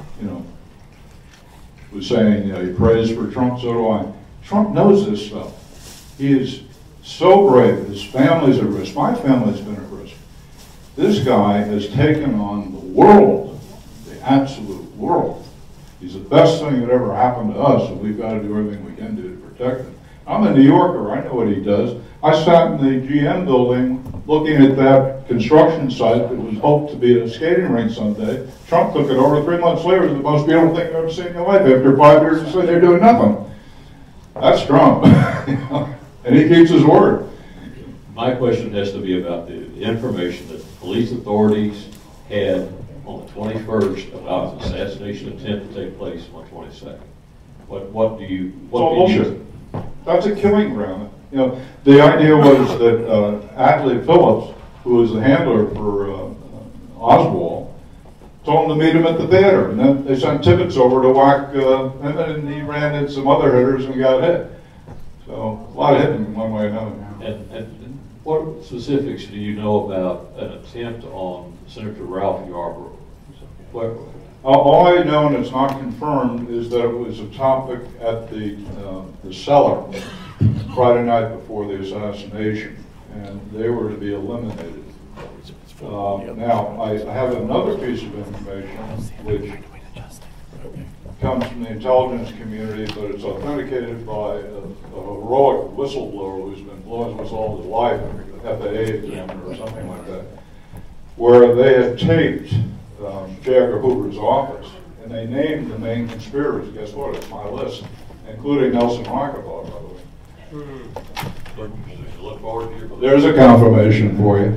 was saying he prays for Trump, so do I. Trump knows this stuff. He is so brave. His family's at risk. My family's been at risk. This guy has taken on the world, the absolute world. He's the best thing that ever happened to us, and we've got to do everything we can do to protect him. I'm a New Yorker. I know what he does. I sat in the GM building looking at that construction site that was hoped to be a skating rink someday. Trump took it over. 3 months later, it was the most beautiful thing you've ever seen in your life. After 5 years of sitting there doing nothing. That's Trump. And he keeps his word. My question has to be about the information that the police authorities had on the 21st about the assassination attempt to take place on the 22nd. What do you? It's all bullshit. That's a killing ground. The idea was that Atlee Phillips, who was the handler for Oswald, told him to meet him at the theater, and then they sent tickets over to whack him, and he ran into some other hitters and got hit. So a lot of hitting one way or another. And what specifics do you know about an attempt on Senator Ralph Yarborough? All I know, and it's not confirmed, is that it was a topic at the cellar Friday night before the assassination, and they were to be eliminated. Now, I have another piece of information which comes from the intelligence community, but it's authenticated by a heroic whistleblower who's been blowing his whistle all his life, an FAA examiner or something like that, where they had taped J. Edgar Hoover's office, and they named the main conspirators. Guess what? It's my list, including Nelson Rockefeller, by the way. Look forward to your book. There's a confirmation for you.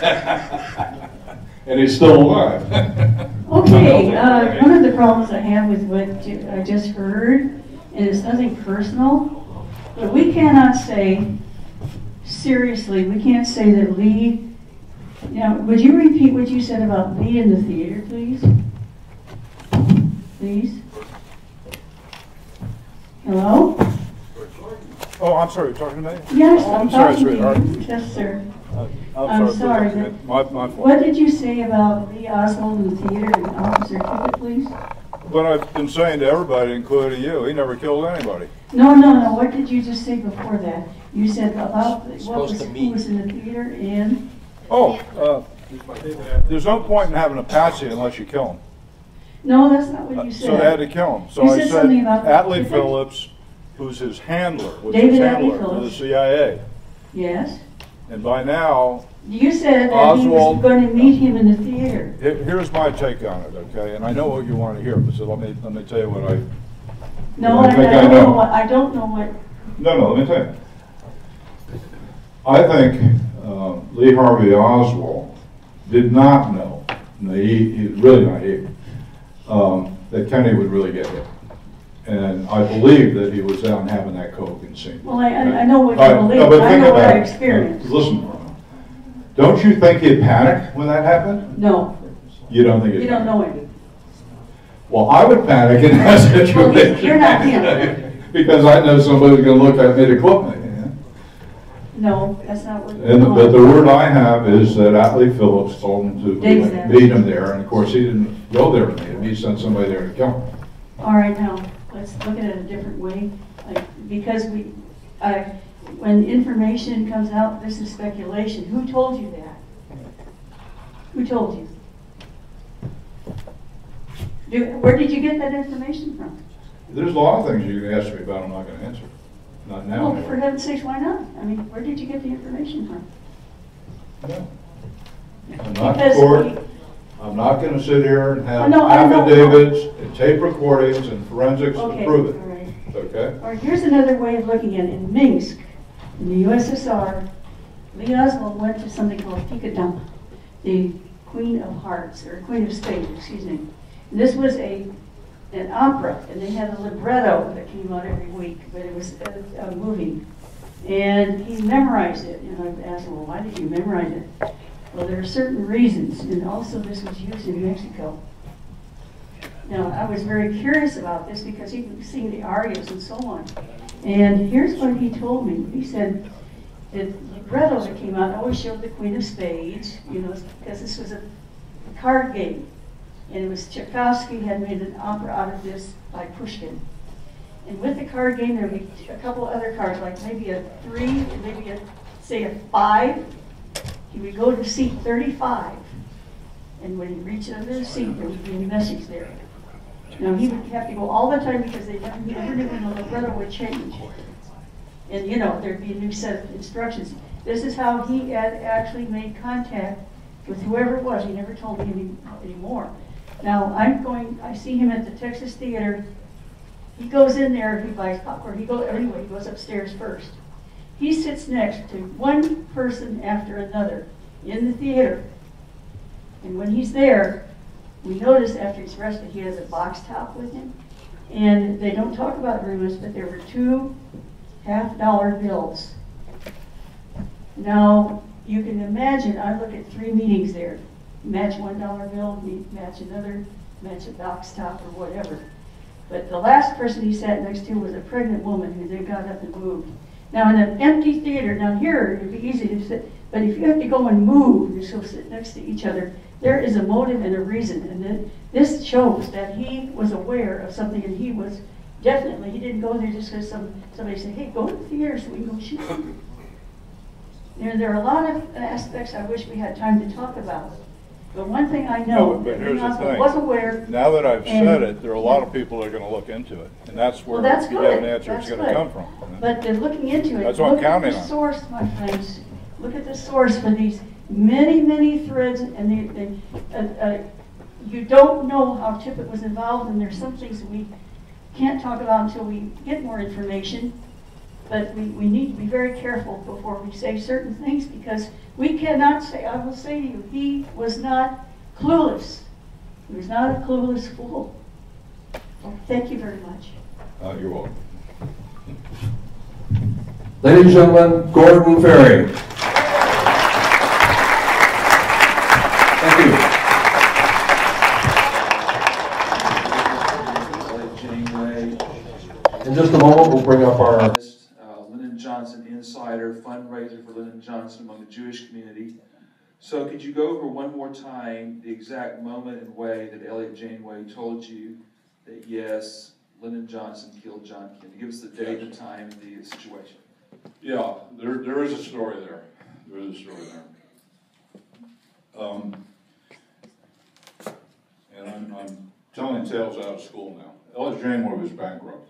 And he's still alive. Okay, one of the problems I have with what I just heard, and it's nothing personal, but we cannot say, seriously, we can't say that Lee, would you repeat what you said about Lee in the theater, please? Please? Hello? Oh, I'm sorry, you're talking to me? Yes, Oh, I'm sorry, talking to sweetheart. you. Yes, sir. I'm sorry, My fault. What did you say about Lee Oswald in the theater and Officer Tippit, please? What I've been saying to everybody, including you, he never killed anybody. No. What did you just say before that? You said about who was in the theater and? There's no point in having a patsy unless you kill him. No, that's not what you said. So they had to kill him. So You I said said something about Atlee Tippit? Phillips, who's his handler, was David his Atlee handler for the Phillips. CIA. Yes. And by now, You said that he was Oswald- going to meet him in the theater. here's my take on it, okay? And I know what you want to hear, but so let me tell you what I. No, I I think I don't know. know what, I don't know what, No, let me tell you. I think Lee Harvey Oswald did not know, he's really naive, that Kennedy would really get hit. And I believe that he was down having that coke and seen. well, I know what All you right, believe, no, but I think know what about I it. experienced. Listen, don't you think he'd panic when that happened? No, You don't think he'd you don't panic? know him. Well, I would panic in that situation. You're not him. Because I know somebody's gonna look at me to clip me. No, that's not what. But the word I have is that Atlee Phillips told him to Exactly. meet him there, and of course he didn't go there to meet him, he sent somebody there to kill him. All right, now, let's look at it a different way. Because when information comes out, this is speculation. Who told you that? Who told you? Where did you get that information from? There's a lot of things you can ask me about I'm not going to answer. Not now. Well, for heaven's sakes, why not? I mean, where did you get the information from? No. I'm not in Because court. I'm not going to sit here and have I know. affidavits and tape recordings and forensics to Okay, prove it. all right. Okay? Or here's another way of looking at it. In Minsk, in the USSR, Lee Oswald went to something called Pikadama, the Queen of Hearts, or Queen of Spades, excuse me. And this was an opera, and they had a libretto that came out every week, but it was a movie. And he memorized it, and I asked him, well, why did you memorize it? Well, there are certain reasons, and also this was used in Mexico. Now, I was very curious about this because he was seeing the arias and so on. And here's what he told me. He said that the libretto that came out always showed the Queen of Spades, you know, because this was a card game. And it was Tchaikovsky had made an opera out of this by Pushkin. And with the card game, there would be a couple other cards, like maybe a 3, and maybe say a 5. He would go to seat 35. And when he reached under the seat, there would be a message there. Now, he would have to go all the time because they never knew when the libretto would change. And, you know, there'd be a new set of instructions. This is how he had actually made contact with whoever it was. He never told me anymore. Now, I see him at the Texas Theater. He goes in there, he buys popcorn. He goes upstairs first. He sits next to one person after another in the theater. And when he's there, we notice after he's rested, he has a box top with him. And they don't talk about it very much, but there were 2 half-dollar bills. Now, you can imagine, I look at 3 meetings there. Match $1 bill, match another, match a box top or whatever. But the last person he sat next to was a pregnant woman who then got up and moved. Now in an empty theater, down here it'd be easy to sit, but if you have to go and move, you still sit next to each other, there is a motive and a reason. And this shows that he was aware of something, and he was definitely, he didn't go there just because somebody said, hey, go to the theater so we can go shoot him. There are a lot of aspects I wish we had time to talk about. But one thing I know, but here's the thing. was aware. Now that I've said it, there are a lot of people that are going to look into it. And that's where Well, that's you good. have an answer That's is going to good. come from. But they're looking into it. That's what I'm counting Look at on. the source, my friends. Look at the source for these many, many threads, and you don't know how Tippett was involved, and there's some things that we can't talk about until we get more information. But we need to be very careful before we say certain things, because we cannot say, I will say to you, he was not clueless. He was not a clueless fool. Well, thank you very much. You're welcome. Ladies and gentlemen, Gordon Ferry. Thank you. In just a moment, we'll bring up our Lyndon Johnson Insider fundraiser for Lyndon Johnson among the Jewish community. So could you go over one more time the exact moment and way that Elliot Janeway told you that yes, Lyndon Johnson killed John Kennedy? Give us the date, the time, and the situation. Yeah, there is a story there. There is a story there. And I'm telling tales out of school now. Elliot Janeway was bankrupt.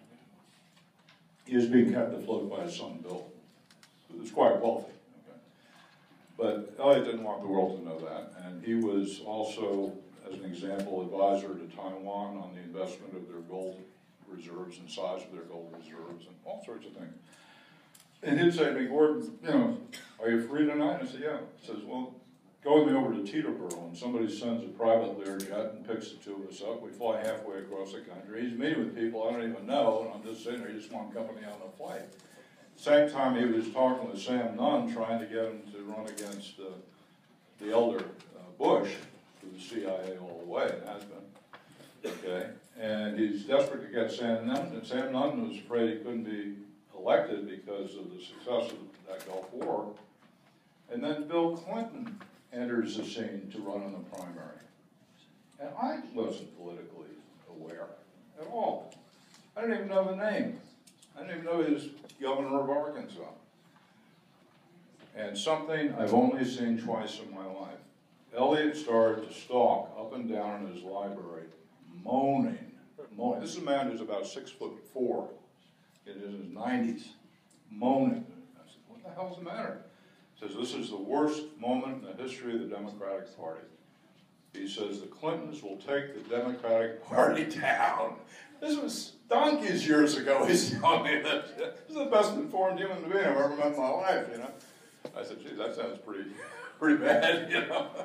He was being kept afloat by his son Bill, who was quite wealthy. Okay? But Elliot didn't want the world to know that. And he was also, as an example, advisor to Taiwan on the investment of their gold reserves and size of their gold reserves and all sorts of things. And he'd say to me, Gordon, you know, are you free tonight? I said, yeah. He says, well, go with me over to Teterboro, and somebody sends a private Learjet and picks the 2 of us up. We fly halfway across the country. He's meeting with people I don't even know, and I'm just sitting there. He just want company on the flight. Same time, he was talking with Sam Nunn, trying to get him to run against the elder Bush, who was CIA all the way, and has been. Okay, and he's desperate to get Sam Nunn, and Sam Nunn was afraid he couldn't be elected because of the success of that Gulf War. And then Bill Clinton enters the scene to run in the primary. And I wasn't politically aware at all. I didn't even know the name. I didn't even know he was governor of Arkansas. And something I've only seen twice in my life. Elliot started to stalk up and down in his library, moaning. This is a man who's about 6'4", in his 90s, moaning. I said, what the hell's the matter? He says, this is the worst moment in the history of the Democratic Party. He says, the Clintons will take the Democratic Party down. This was donkeys years ago, he's telling me that. This is the best informed human being I've ever met in my life, you know. I said, geez, that sounds pretty bad, you know.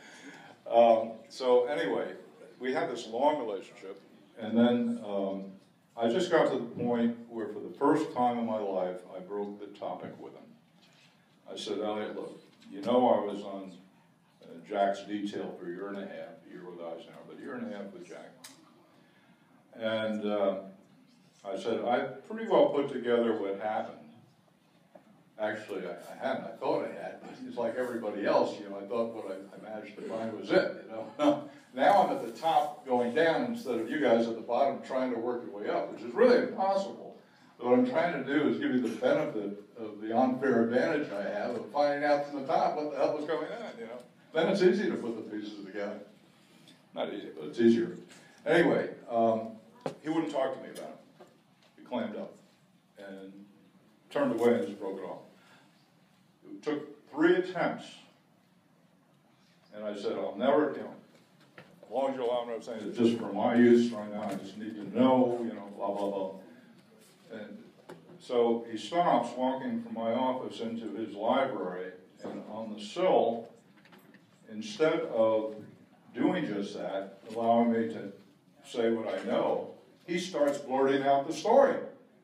So anyway, we had this long relationship, and then I just got to the point where for the first time in my life, I broke the topic with him. I said, Elliot, look, you know I was on Jack's detail for a year with Eisenhower, but a year and a half with Jack. And I said, I pretty well put together what happened. Actually, I hadn't. I thought I had. It's like everybody else, you know, I thought what I managed to find was it, you know. Now I'm at the top going down instead of you guys at the bottom trying to work your way up, which is really impossible. But what I'm trying to do is give you the benefit of the unfair advantage I have of finding out from the top what the hell was going on, you know. Then it's easy to put the pieces together. Not easy, but it's easier. Anyway, he wouldn't talk to me about it. He clammed up and turned away and just broke it off. It took 3 attempts. And I said, I'll never, you know, as long as you allow me to say it, just for my use right now, I just need to know, you know, blah, blah, blah. And so he stops walking from my office into his library, and on the sill, instead of doing just that, allowing me to say what I know, he starts blurting out the story.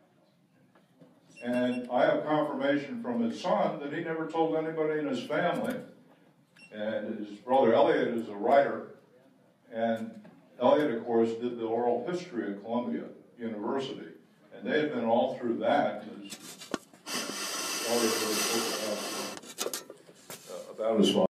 And I have confirmation from his son that he never told anybody in his family. And his brother Elliot is a writer. And Elliot, of course, did the oral history at Columbia University. And they had been all through that. Elliot wrote a book about his father.